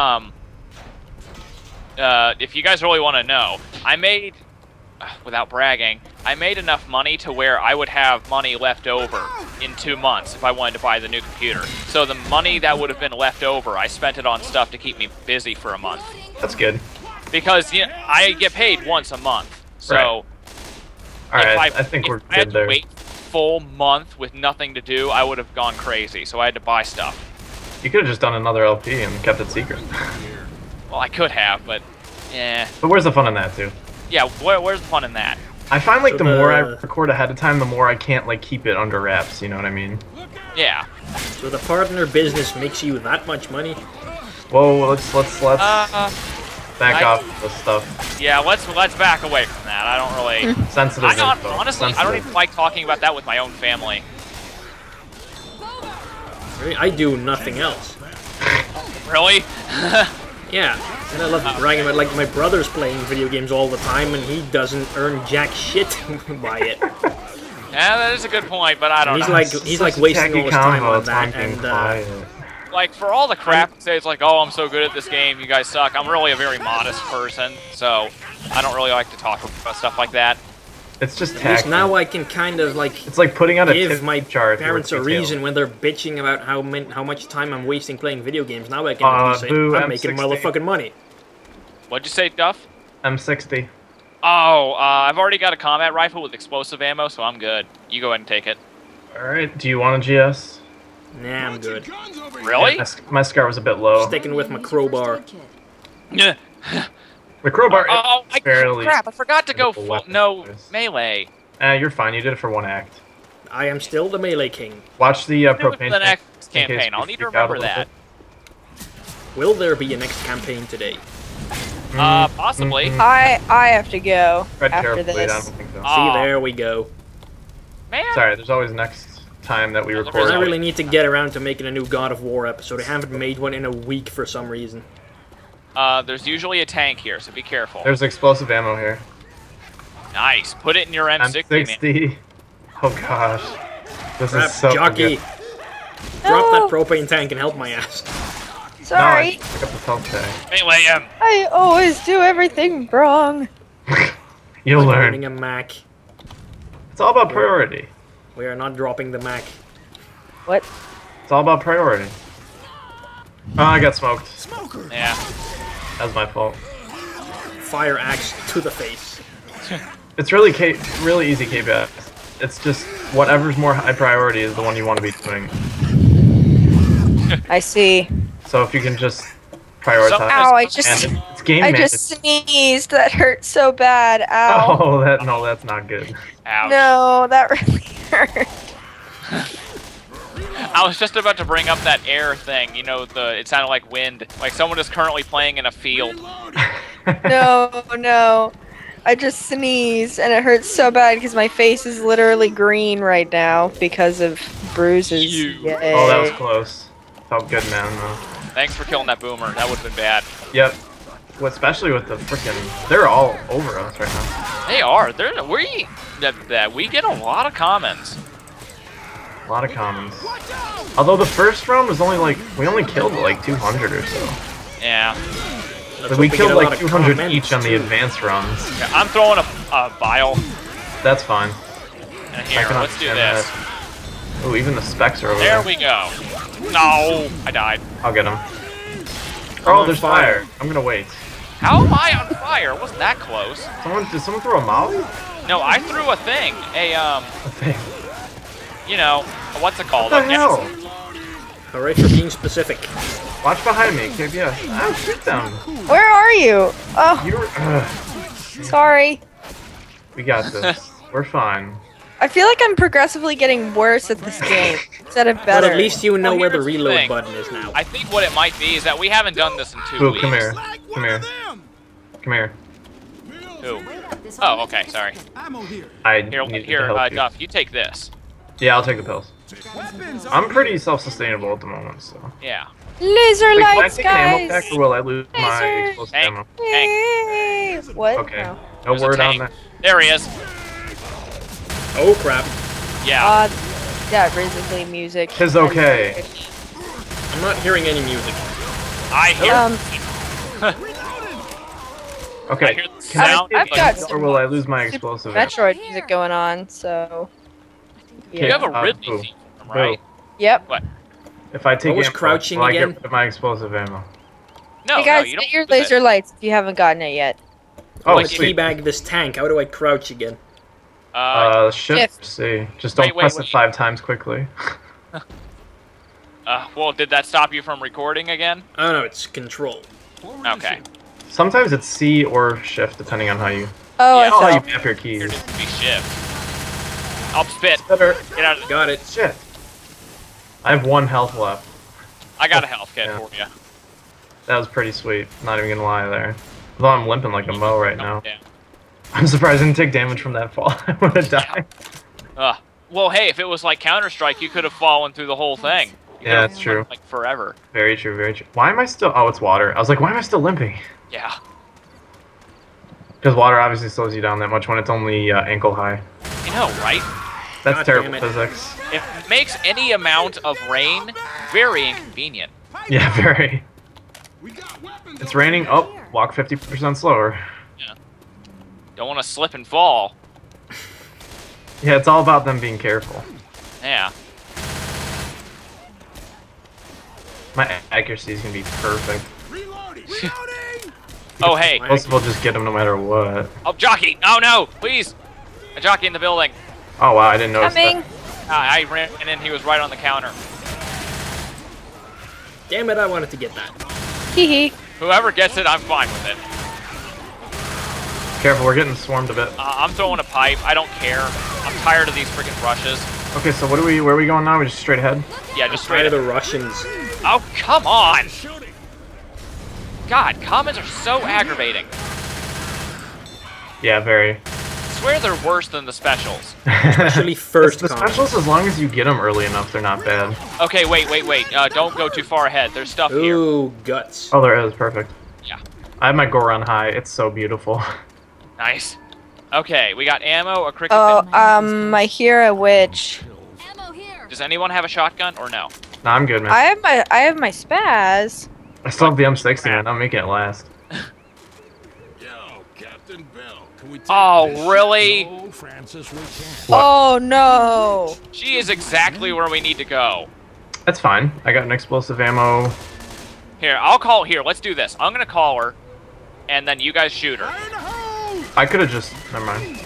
if you guys really want to know, I made, without bragging, I made enough money to where I would have money left over in 2 months if I wanted to buy the new computer. So the money that would have been left over, I spent it on stuff to keep me busy for a month. That's good. Because you know, I get paid once a month, so Right. Alright, if I think if we're I had good to there. wait full month with nothing to do, I would have gone crazy. So I had to buy stuff. You could have just done another LP and kept it secret. Well, I could have, but yeah, But where's the fun in that, too? yeah. Where's the fun in that? I find like So the more I the- record ahead of time, the more I can't like keep it under wraps. You know what I mean? Yeah. So the partner business makes you that much money? Whoa, let's back I- off the stuff. Yeah. Let's back away from that. I don't really. Sensitive. info. Honestly, I don't Sensitive. even like talking about that with my own family. I do nothing else. Really? Yeah, and I love bragging about like my brother's playing video games all the time and he doesn't earn jack shit by it. Yeah, that is a good point, but I don't He's know. like wasting all his time combo, on it's that, being and quiet. Like, for all the crap that says, like, oh, I'm so good at this game, you guys suck, I'm really a very modest person, so I don't really like to talk about stuff like that. It's just at least tacky. now I can kind of like It's like putting out a give tip my chart parents a with detail. reason when they're bitching about how much time I'm wasting playing video games. Now I can at least say boo, I'm making M60. motherfucking money. What'd you say, Duff? M60. Oh, I've already got a combat rifle with explosive ammo, so I'm good. You go ahead and take it. All right. Do you want a GS? Nah, I'm Bunch of good. guns over here. Really? My scar was a bit low. Sticking with my crowbar. Yeah. The crowbar. Oh, barely. crap! I forgot to go Typical full. weapon No choice. melee. You're fine. You did it for one act. I am still the melee king. Watch the Do it for propane. the tank next in case campaign. we I'll need to freak out a remember little that. Will there be a next campaign today? Possibly. I have to go Tread after carefully. I this. don't think so. Oh. See, there we go. Man. Sorry, there's always next time that we Yeah, record. I really need to get around to making a new God of War episode. I haven't made one in a week for some reason. There's usually a tank here, so be careful. There's explosive ammo here. Nice. Put it in your M60, man. M60. Oh gosh. This Crap, is so jockey. good. Drop No. that propane tank and help my ass. Sorry, No, I pick up the health tag. Melee him. I always do everything wrong. You'll Like learn. owning a Mac. It's all about priority. We are not dropping the Mac. What? It's all about priority. Oh, I got smoked. Smoker. Yeah. That was my fault. Fire axe to the face. It's really really easy KPI. It's just whatever's more high priority is the one you want to be doing. I see. So if you can just prioritize. Ow, I just- and it's game I management. just sneezed. That hurt so bad. Ow. Oh, that's not good. Ouch. No, that really hurt. I was just about to bring up that air thing. You know, it sounded like wind. Like someone is currently playing in a field. No. I just sneezed and it hurts so bad because my face is literally green right now because of bruises. Ew. Yay. Oh, that was close. Felt good, man. Though. Thanks for killing that boomer. That would have been bad. Yep. Well, especially with the freaking, they're all over us right now. They are. We get a lot of comments. A lot of commons. Although the first round was only like, we only killed like 200 or so. Yeah. Let's We hope killed get a lot like of 200 comments, each on the too. advanced runs. Okay, I'm throwing a vial. That's fine. And here, I can let's do understand this. that. Oh, even the specs are over There there. we go. No, I died. I'll get them. I'm Oh, on there's fire. fire. I'm gonna wait. How am I on fire? Wasn't that close? Did someone throw a molly? No, I threw a thing. A thing. You know, what's it called? What the A hell? Alright, for being specific. Watch behind me, KBS. Ah, shoot them. Where are you? Oh, You're. sorry. We got this. We're fine. I feel like I'm progressively getting worse at this game instead of But better. at least you know Well, where the here's the reload thing. button is now. I think what it might be is that we haven't done this in 2 Boo, weeks. come here. Like Come one here. of them. Come here. Who? Oh, okay, sorry. Ammo here. I Here, need here, to help you. Duff, you take this. Yeah, I'll take the pills. Weapons I'm over pretty here. self-sustainable at the moment, so. Yeah. Laser Wait, can I lights, take an ammo guys. pack or will I lose my Laser. explosive Hank. ammo? Yay. What? Okay. No. No There's a word on tank. that. There he is. Oh crap. Yeah. That Rizzly music. Tis okay. I'm not hearing any music. I hear. Okay. I hear the Can I sound. take I've got it, or will I lose my explosive ammo? Metroid music going on, so. You have a boo. Ridley theme, right? Yep. If I take What was ammo, crouching will I again? get rid of my explosive ammo? No, Hey guys, no, you get don't your lose it. laser lights if you haven't gotten it yet. Oh, Like sweet. teabag this tank. How do I crouch again? Shift C. Just don't Wait, press wait. it 5 times quickly. Well, did that stop you from recording again? Oh no, it's control. Okay. Sometimes it's C or Shift, depending on how you Oh, Yeah. I how saw. you map your Here keys. needs to be shift. I'll spit. Better. Get out of the... Got it. Shit. I have 1 health left. I got a health kit Yeah. for you. That was pretty sweet. Not even gonna lie there. Although I'm limping like a mo right now. Yeah. I'm surprised I didn't take damage from that fall. I would have died. Well, hey, if it was like Counter-Strike, you could have fallen through the whole thing. You Yeah, could've that's true. went, like forever. Very true, very true. Why am I still... Oh, it's water. I was like, why am I still limping? Yeah. Because water obviously slows you down that much when it's only ankle high. You know, right? That's God terrible damn it. physics. It makes any amount of rain very inconvenient. Yeah, very. We got weapons It's over raining. here. Oh, walk 50% slower. Don't want to slip and fall. Yeah, it's all about them being careful. Yeah. My accuracy is gonna be perfect. Reloading. Reloading. Oh, hey. Most will just get them no matter what. Oh, jockey. Oh, no. Please. A jockey in the building. Oh wow, I didn't notice Coming. that. I ran in. He was right on the counter. Damn it, I wanted to get that. Hee hee. Whoever gets it, I'm fine with it. Careful, we're getting swarmed a bit. I'm throwing a pipe. I don't care. I'm tired of these freaking rushes. Okay, so where are we going now? We just straight ahead? Yeah, just Straight straight of the up. Russians. Oh, come on! God, comments are so aggravating. Yeah, very. I swear they're worse than the specials. Especially first The comment. specials, as long as you get them early enough, they're not bad. Okay, wait. Don't go too far ahead. There's stuff here. Ooh, guts. Oh, there is. Perfect. Yeah. I have my Goron high. It's so beautiful. Nice. Okay, we got ammo, a cricket. Oh, I hear a witch. Ammo here. Does anyone have a shotgun or no? Nah, I'm good, man. I have my spaz. I still have the M60, man. I'm making it last. Yo, Captain Bill, can we take Oh, this really? shit slow, Francis, we can't. What? Oh no. She is exactly where we need to go. That's fine. I got an explosive ammo. Here, I'll call. Here, let's do this. I'm gonna call her, and then you guys shoot her. Fire in the hole! I could have just. Never mind.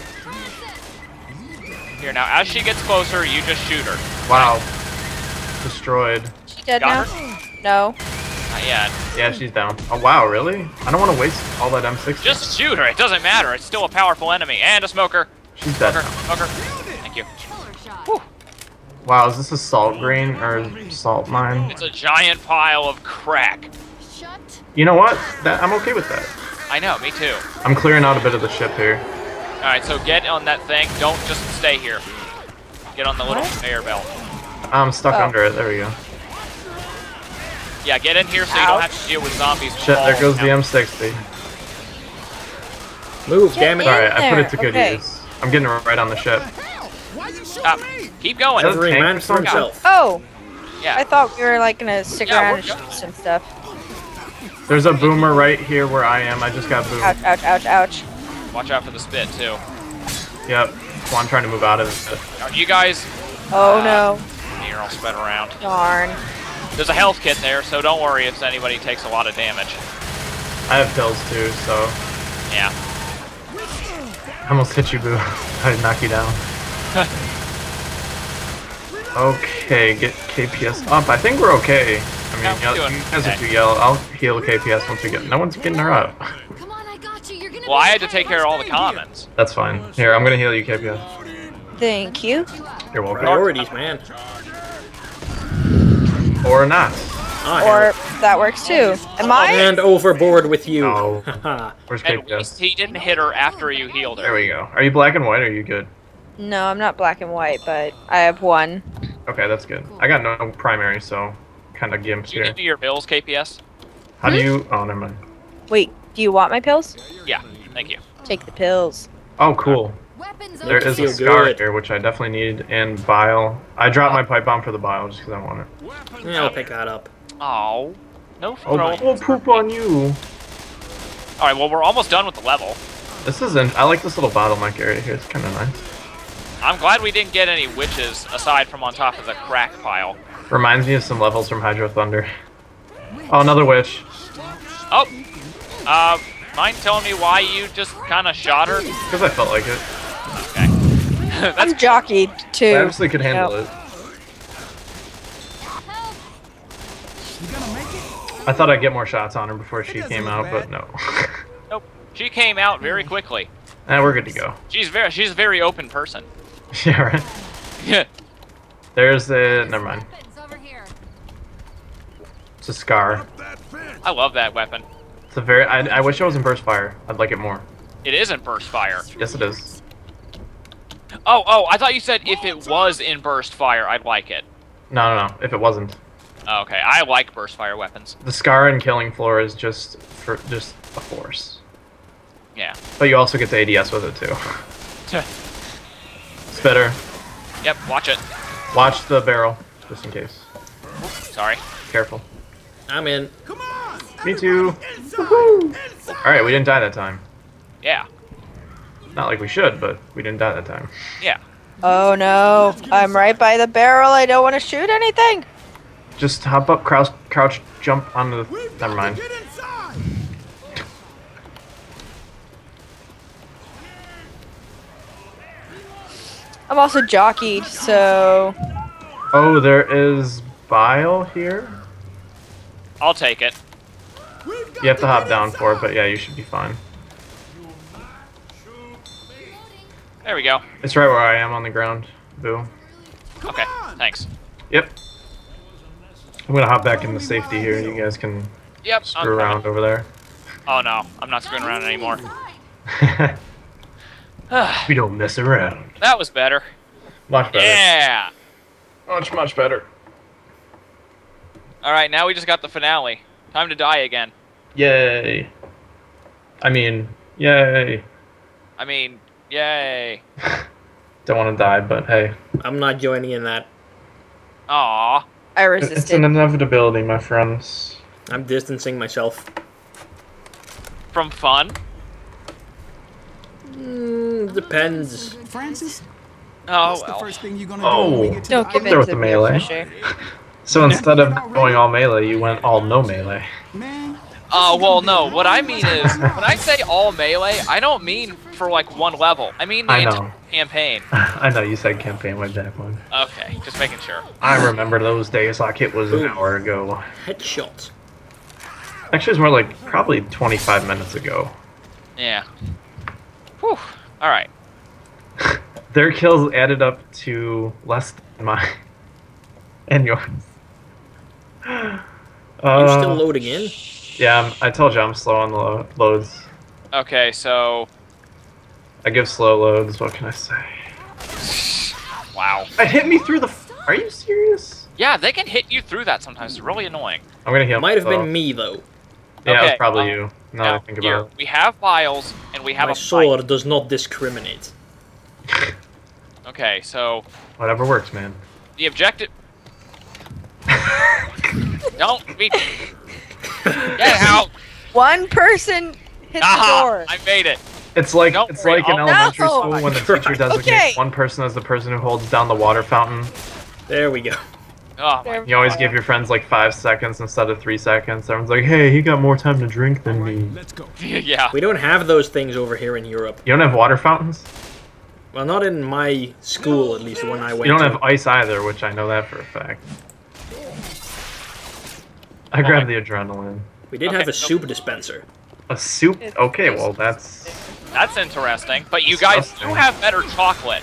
Here, now, as she gets closer, you just shoot her. Wow. Destroyed. She dead Got now? No. Not yet. Yeah, she's down. Oh, wow, really? I don't want to waste all that M60. Just shoot her. It doesn't matter. It's still a powerful enemy. And a smoker. She's dead. Smoker. now. Smoker. Thank you. Killer shot. Wow, is this a salt grain or salt mine? It's a giant pile of crack. Shut. You know what? I'm okay with that. I know, me too. I'm clearing out a bit of the ship here. Alright, so get on that thing. Don't just stay here. Get on the little conveyor belt. I'm stuck Oh. under it. There we go. Yeah, get in here so you don't have to deal with zombies. Shit, there goes the falling M60. Move, Get damn it. in. Alright, I put there, it to good okay. use. I'm getting right on the ship. Hell, why you shoot Stop. me? Keep going. That's- Every tank man or for something? himself. Oh, I Yeah. thought we were like gonna stick Yeah, around we're and good. shoot some stuff. There's a boomer right here where I am. I just got boomed. Ouch, ouch, ouch, ouch. Watch out for the spit, too. Yep. Well, I'm trying to move out of it. Are you guys... Oh no. Here, I'll spin around. Darn. There's a health kit there, so don't worry if anybody takes a lot of damage. I have pills too, so Yeah. I almost hit you, boo. I knock you down. Okay, get KPS up. I think we're okay. I mean, Yeah, we're you doing guys are okay. too yellow. I'll heal KPS once we get. No one's getting her up. Come on, I got you. You're gonna. Well, be I had to okay. take care of all the commons. That's fine. Here, I'm gonna heal you, KPS. Thank you. You're welcome. Priorities, man. Or not. I Or have it. that works too. Am I? And overboard with you. No. Haha. Where's At KPS? least he didn't hit her after you healed her. There we go. Are you black and white or are you good? No, I'm not black and white, but I have one. Okay, that's good. I got no primary, so kind of gimps Do you here. give me your pills, KPS? How do you... Oh, never mind. Wait, do you want my pills? Yeah, thank you. Take the pills. Oh, cool. Weapons There over is a Feel scar good. here, which I definitely need, and bile. I dropped my pipe bomb for the bile just because I want it. Yeah, I'll pick that up. Oh, no Oh, throw. oh, poop on you. All right, well, we're almost done with the level. This isn't. I like this little bottleneck area here. It's kind of nice. I'm glad we didn't get any witches aside from on top of the crack pile. Reminds me of some levels from Hydro Thunder. Oh, another witch. Oh, mind telling me why you just kind of shot her? Because I felt like it. Okay. I'm jockeyed too. I obviously could handle it. I thought I'd get more shots on her before she came out, but no. Nope. She came out very quickly. We're good to go. She's a very open person. Yeah, right. Yeah. There's the. Never mind. Weapons over here. It's a scar. That fence. I love that weapon. It's a very. I wish it was in burst fire. I'd like it more. It isn't burst fire. Yes, it is. Oh, I thought you said if it was in burst fire, I'd like it. No. If it wasn't, Oh, okay, I like burst fire weapons. the scar and killing floor is just a force. Yeah. But you also get the ADS with it too. It's better. Yep, watch it. Watch the barrel, just in case. Sorry. Careful. I'm in. Come on. Me too. Inside. Inside. All right, we didn't die that time. Yeah. Not like we should, but we didn't die that time. Yeah. Oh no, I'm right by the barrel. I don't want to shoot anything. Just hop up, crouch, jump onto the. We've Never got mind. to get inside. I'm also jockeyed, so Oh, there is bile here. I'll take it. You have to hop down for it, but yeah, you should be fine. There we go. It's right where I am on the ground. Boo. Okay, thanks. Yep. I'm gonna hop back into safety here. You guys can Yep. screw around over there. Oh no, I'm not screwing around anymore. We don't mess around. That was better. Much better. Yeah. Much better. All right, now we just got the finale. Time to die again. Yay. I mean, yay. I mean, yay. Don't want to die, but hey. I'm not joining in that. Aw. I It's an resisted. inevitability, my friends. I'm distancing myself. From fun? Depends. Francis, Oh, what's the well. first thing you're gonna Oh. do when we get to Don't the give there in with to the peer melee. pressure. So instead of going all melee, you went all no melee. Man, Well, no. What I mean is, when I say all melee, I don't mean for like one level. I mean the I know. entire campaign. I know you said campaign way back when. Okay, just making sure. I remember those days like it was an hour ago. Headshot. Actually, it's more like probably 25 minutes ago. Yeah. Whew. All right. Their kills added up to less than mine. And yours. Are you still loading in? Yeah, I told you I'm slow on the loads. Okay, so I give slow loads, what can I say? wow. It hit me through the... Are you serious? Yeah, they can hit you through that sometimes. It's really annoying. I'm gonna heal Might have myself. been me though. Yeah, it was Okay, probably you. Now that I think here, about it. we have vials and we have My a sword does not discriminate. fight. Okay, so Whatever works, man. the objective. Don't be. Get out! One person hit the Aha! door. I made it. It's like Don't it's worry, like in I'll- elementary No! school when the teacher designates Okay. one person as the person who holds down the water fountain. There we go. Oh my. There- You always give your friends like 5 seconds instead of 3 seconds. Everyone's like, hey, he got more time to drink than me. let's go. Yeah. We don't have those things over here in Europe. You don't have water fountains? Well, not in my school, at least the one I went You don't to. have ice either, which I know that for a fact. I grabbed the adrenaline. We did Okay, have a so- soup dispenser. A soup? Okay, well that's... That's interesting. But you guys do Disgusting. have better chocolate.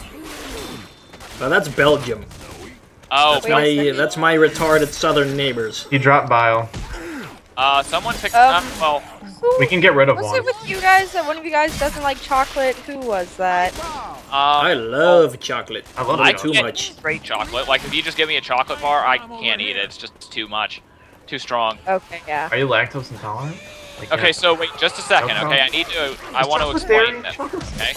Well, that's Belgium. Oh, That's Wait a my second. that's my retarded southern neighbors. He dropped bile. someone picked Um, up. Well, We can get rid of Was one. it with you guys that one of you guys doesn't like chocolate? Who was that? I love chocolate. I love Way it. too get much. Great chocolate. Like if you just give me a chocolate bar, I can't eat it. It's just too much, too strong. Okay, yeah. Are you lactose intolerant? Like, Okay, yeah. so wait just a second. No Okay, I want to Chocolate explain dairy, this. chocolate- Okay.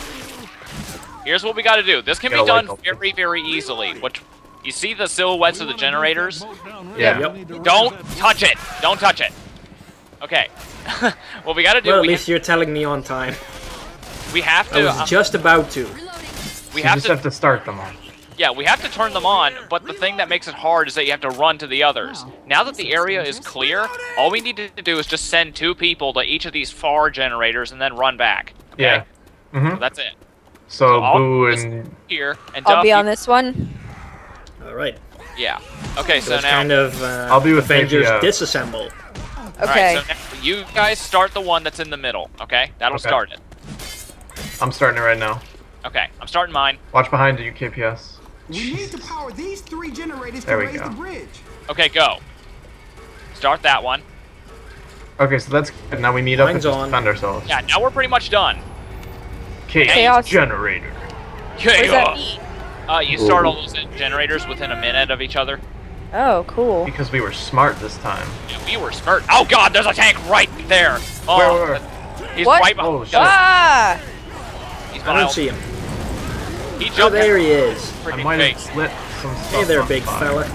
Here's what we got to do. This can be Gotta done like very, very easily. Which you see the silhouettes of the generators? Yeah. Yep. Don't touch it. Don't touch it. Okay. What we got to do, Well, at we, least you're telling me on time. we have I to, was just about to. we You have just to, have to start them all. yeah, we have to turn them on. But the thing that makes it hard is that you have to run to the others. Now that the area is clear, all we need to do is just send 2 people to each of these far generators and then run back. Okay? Yeah. So Mm-hmm. that's it. So I'll Boo just- and Here and I'll Duff, be you- on this one. All right. Yeah. Okay, So so it's now. kind of I'll be with Avengers Avia. disassemble. Okay. Alright, so now you guys start the one that's in the middle, okay? That'll Okay. start it. I'm starting it right now. Okay, I'm starting mine. Watch behind you, KPS. We need to power these 3 generators There to we raise go. the bridge. Okay, go. Start that one. Okay, so that's good. Now we need up and Mine's just on. defend ourselves. Yeah, now we're pretty much done. Chaos. Generator. What does that mean? You start all those generators within a minute of each other. Oh, cool. Because we were smart this time. Yeah, we were smart. Oh god, there's a tank right there! Oh, Where? he's What? right behind. Oh, shit. Ah! He's I don't behind. see him. He Oh, jumped there he is. I pretty might big. have split some stuff. Hey there, on big fire. fella.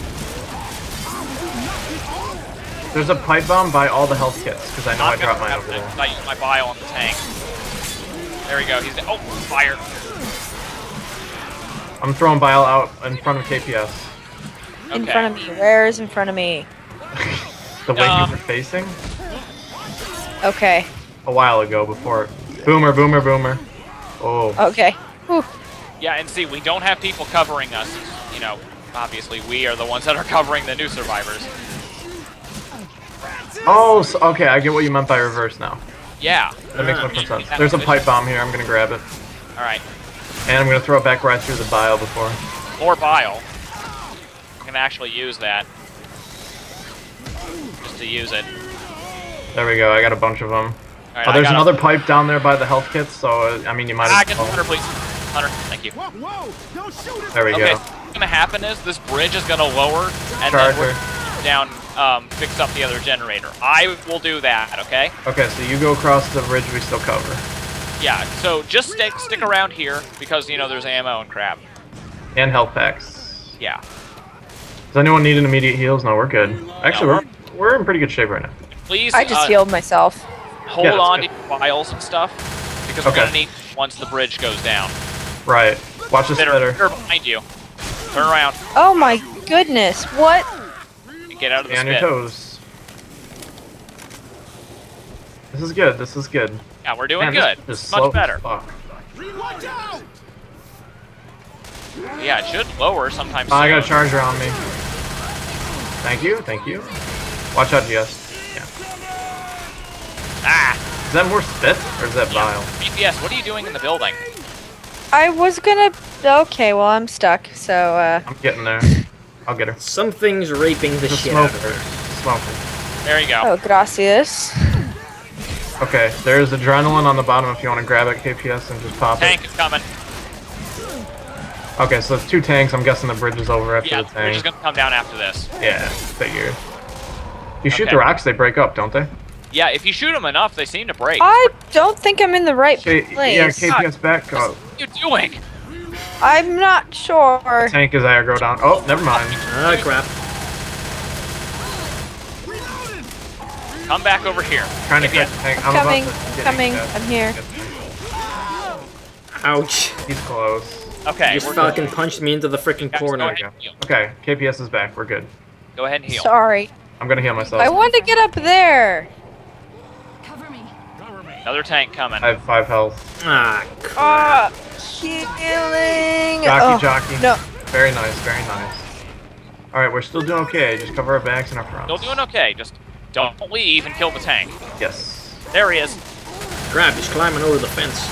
There's a pipe bomb by all the health kits, because I know I I'm gonna dropped mine grab over it, there. 'cause I used my bio on the tank. There we go. He's oh fire. I'm throwing bile out in front of KPS. In Okay. front of me. Where is in front of me? The way you were facing Okay. a while ago before. Boomer, boomer, boomer. Oh. Okay. Whew. Yeah, and see, we don't have people covering us. You know, obviously we are the ones that are covering the new survivors. Oh, so, okay, I get what you meant by reverse now. Yeah. That makes Ah. much more sense. There's a pipe bomb here, I'm gonna grab it. Alright. And I'm gonna throw it back right through the bile before. More bile. I'm gonna actually use that. Just to use it. There we go, I got a bunch of them. Alright, Oh, there's I got another pipe down there by the health kits, so, I mean, you might Get as the well. Hunter, please. Hunter, thank you. Whoa, whoa! Don't shoot it! There we Okay, go. so what's gonna happen is this bridge is gonna lower, and Charger. then we're down, fix up the other generator. I will do that, okay? Okay, so you go across the ridge we still cover. Yeah, so just stick around here, because, you know, there's ammo and crap. And health packs. Yeah. Does anyone need an immediate heals? No, we're good. Actually, No, we're in pretty good shape right now. Please, I just healed myself. hold Yeah, that's on good. to your vials and stuff, because we're Okay. gonna need once the bridge goes down. Right. Watch the Spitter spitter. behind you. Turn around Oh my goodness, what? and get out of the Stay on your spit. toes. This is good. This is good. Yeah, we're doing Man, good. This It's is much slow as better. fuck. Watch out! Yeah, it should lower sometime Oh, soon. I got a charger on me. Thank you. Thank you. Watch out, GS. Yeah. Ah! Is that more spit or is that bile? BPS, what are you doing in the building? I was gonna. Okay, well, I'm stuck, so, I'm getting there. I'll get her. Something's raping the The shit out smoker. of her. Smoker. There you go. Oh, gracias. Okay, there's adrenaline on the bottom if you want to grab it, KPS, and just pop Tank is coming. it. Okay, so it's 2 tanks. I'm guessing the bridge is over after Yeah, the we're just tank. gonna come down after this. Yeah, figured. You shoot Okay. the rocks, they break up, don't they? Yeah, if you shoot them enough, they seem to break. I don't think I'm in the right Yeah, place. KPS back. Oh, What are you doing? I'm not sure. tank is aggro down. Oh, never mind. Ah, crap. Come back over here. Trying to KPS. catch the tank. I'm about coming, to get coming, it. I'm here. Ouch. He's close. Okay, This we're Falcon punched me into the freaking Guys, corner. Go ahead and heal. Okay, KPS is back. We're good. Go ahead and heal. Sorry. I'm gonna heal myself. I want to get up there. Cover me. Another tank coming. I have 5 health. Ah, crap. Ah, healing. Jockey, Oh, jockey. no. Very nice, very nice. Alright, we're still doing okay. Just cover our backs and our fronts. Still doing okay. Just don't leave and kill the tank. Yes. There he is. Crap, he's climbing over the fence.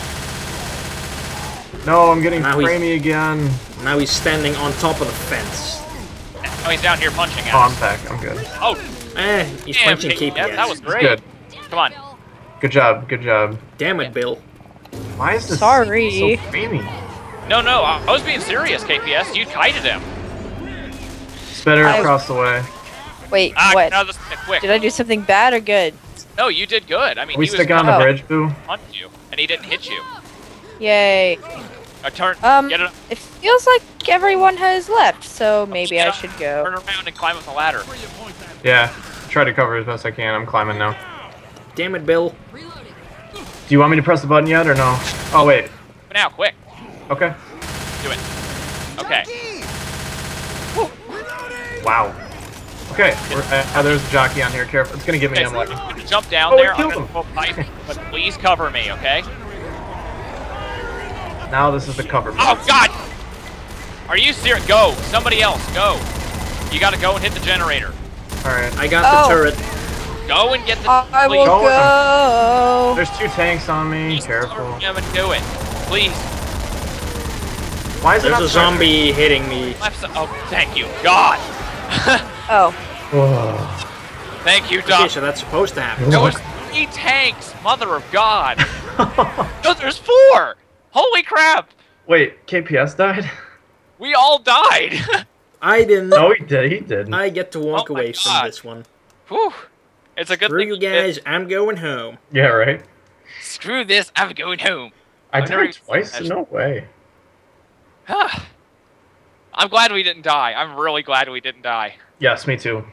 No, I'm getting Now he's- framey again. Now he's standing on top of the fence. Oh, he's down here punching Oh, I'm us. back. I'm good. Oh, He's damn, punching KPS. KPS. That was It's great. good. Come on. Good job. Good job. Damn it, Bill. Why is this Sorry. so framey? No, I was being serious, KPS. You kited him. Spitter I- across the way. Wait, Ah, what? get out of this quick. Did I do something bad or good? No, you did good. I mean, Are we he was sticking on the Oh. bridge, Boo? punch you, and he didn't hit you. Yay. Turn. Get it. It feels like everyone has left, so maybe Get I up, should go. Turn around and climb up the ladder. Yeah. Try to cover as best I can. I'm climbing now. Damn it, Bill. Reloading. Do you want me to press the button yet or no? Oh, wait. But now, quick, Okay. do it. Okay. Wow. Okay. There's a jockey on here. Careful. It's going to get me Okay, in so like... I'm gonna jump down Oh, we there. I'm killed gonna him. go pipe, but please cover me, okay? Now this is the cover. Oh God! Are you serious? Go! Somebody else, go! You gotta go and hit the generator. Alright. I got Oh. the turret. Go and get the. I please. will Go. go. There's 2 tanks on me. Please Careful. cover him and do it, please. Why is it There's not a zombie hitting me. Oh, thank you, God. Oh, Whoa. Thank you, Okay, Doc. so that's supposed to happen. There was 3 tanks, mother of God. No, there's 4. Holy crap! Wait, KPS died? We all died. I didn't. No, he did. He did. I get to walk Oh my away from God. this one. Whew. It's a good Screw thing. you guys, I'm going home. Yeah, right? Screw this. I'm going home. I I've never died even twice? seen that. No way. I'm glad we didn't die. I'm really glad we didn't die. Yes, me too.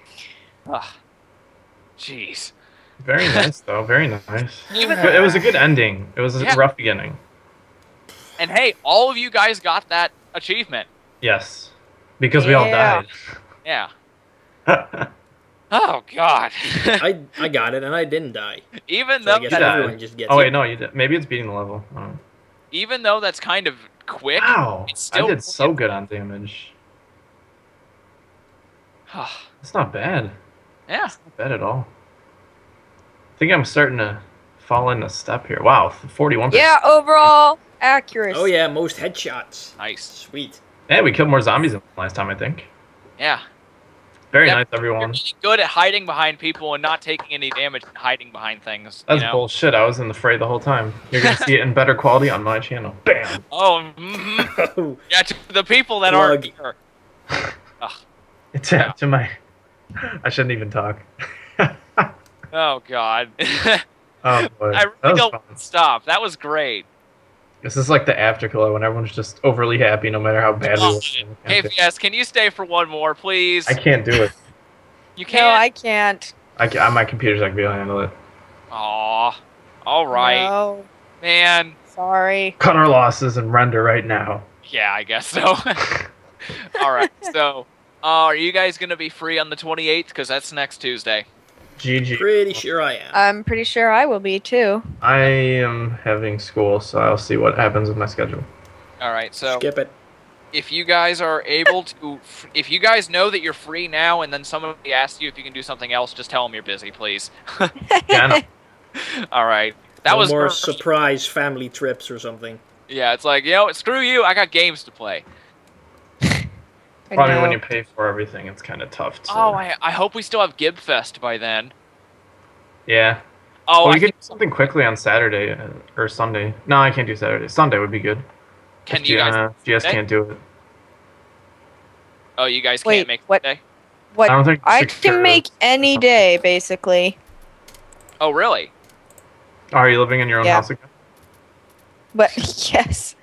Jeez. Very nice, though. Very nice. Even It was a good ending. It was a Yeah. rough beginning. And hey, all of you guys got that achievement. Yes. Because we all Yeah. Yeah. died. Oh God. I got it, and I didn't die. even So I though guess You that, everyone died. just gets Oh, it. wait, no, you did. Maybe it's beating the level. Oh. even though that's kind of quick. Wow. It's I still did so good on damage. It's not bad. Yeah. Not bad at all. think I'm starting to fall into step here. Wow, 41%. Yeah, overall accuracy. Oh yeah, most headshots. Nice. Sweet. Yeah, we killed more zombies than last time, I think. Yeah. Very Yeah, nice, You're everyone. really good at hiding behind people and not taking any damage and hiding behind things. That's you know? bullshit. I was in the fray the whole time. You're gonna see it in better quality on my channel. Bam. Oh, yeah. To the people that aren't here. Ugh. It's to my. I shouldn't even talk. Oh God. Oh boy. I That really was don't fun. want to stop. That was great. This is like the afterglow when everyone's just overly happy no matter how bad we Oh, look. KVS, can you stay for one more, please? I can't do it. You No, can't. I can't. My computer's not gonna be able to handle it. Aw. All right, No, man. sorry. Cut our losses and render right now. Yeah, I guess so. All right. So, are you guys gonna be free on the 28th? Because that's next Tuesday. GG. Pretty sure I am. I'm pretty sure I will be too. I am having school, so I'll see what happens with my schedule. All right. So, Skip it. if you guys are able to, if you guys know that you're free now, and then somebody asks you if you can do something else, just tell them you're busy, please. Yeah, I know. All right. That No was more first. surprise family trips or something. Yeah, it's like, screw you. I got games to play. I Probably know. when you pay for everything, it's kind of tough to. Oh, I hope we still have Gibfest by then. Yeah. Oh, Well, I we could think, do something quickly on Saturday or Sunday. No, I can't do Saturday. Sunday would be good. can If you guys? GS Sunday? can't do it. Oh, you guys Wait, can't make what? Sunday? What? I don't think I secure can make any something. day, basically. Oh, really? Oh, are you living in your own Yeah. house again? But yes.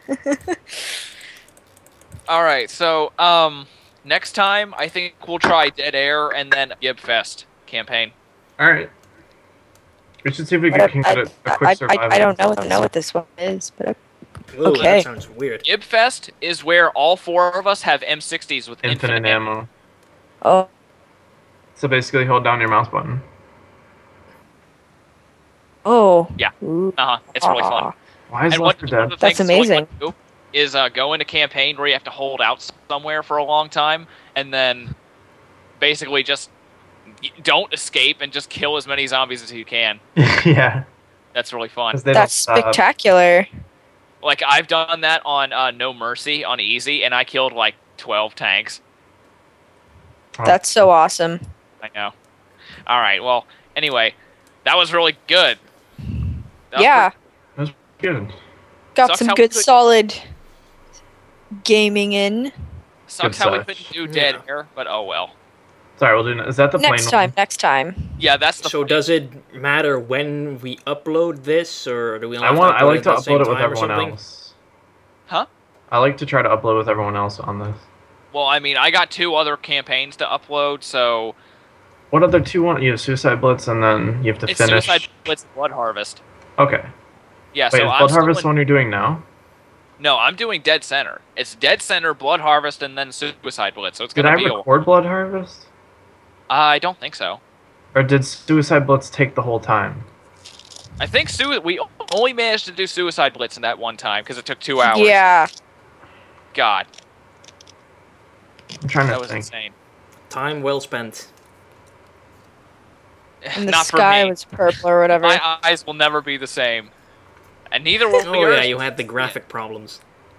All right. So, next time I think we'll try Dead Air and then Gibfest campaign. All right. We should see if we But can get a quick survival. I don't know what this one is, but Ooh, Okay. that sounds weird. Gibfest is where all four of us have M60s with Infinite ammo. oh, So basically, hold down your mouse button. oh. Yeah. Ooh. It's really fun. Aw. Why is And Left one 4 of the Dead? That's things I amazing. want to do is go into campaign where you have to hold out somewhere for a long time, and then basically just don't escape and just kill as many zombies as you can. Yeah. That's really fun. 'Cause they That's don't stop. spectacular. Like, I've done that on No Mercy on easy, and I killed like 12 tanks. Oh. That's so awesome. I know. All right. Well, anyway, that was really good. That was Yeah, Good. got Sucks some how we good could- solid gaming in. Sucks Good how we stuff. couldn't do Dead Yeah. Air, but oh well. Sorry, we'll do. Is that the Next plain time. Yeah, that's the. So does it matter when we upload this, or do we? one? have I like to at the same upload it with time or everyone something? else. Huh? I like to try to upload with everyone else on this. Well, I mean, I got 2 other campaigns to upload, so What other two want? You have Suicide Blitz, and then you have to it's finish. Suicide Blitz and Blood Harvest. Okay. Yeah, Wait, so is I'm Blood still Harvest the in- one you're doing now? No, I'm doing Dead Center. It's Dead Center, Blood Harvest, and then Suicide Blitz. So it's Did gonna I be. record Blood Harvest? I don't think so. Or did Suicide Blitz take the whole time? I think we only managed to do Suicide Blitz in that one time because it took 2 hours. Yeah. God, I'm trying to that was think. insane. Time well spent. And the Not for sky me. was purple or whatever. My eyes will never be the same, and neither will Oh yours. yeah, you had the graphic problems.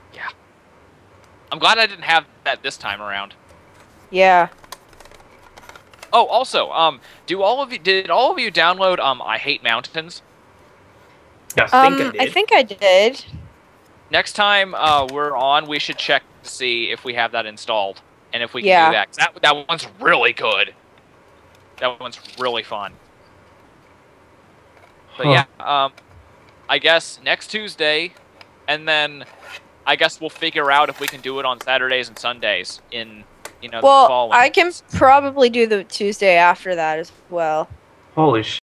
I'm glad I didn't have that this time around. Yeah. Oh, also, did all of you download I Hate Mountains? Yes. think I I did. think I did. Next time we're on, we should check to see if we have that installed and if we can Yeah. do that. 'Cause that one's really good. That one's really fun. But Huh. yeah, I guess next Tuesday, and then I guess we'll figure out if we can do it on Saturdays and Sundays in the Well, fall. I can probably do the Tuesday after that as well. Holy shit.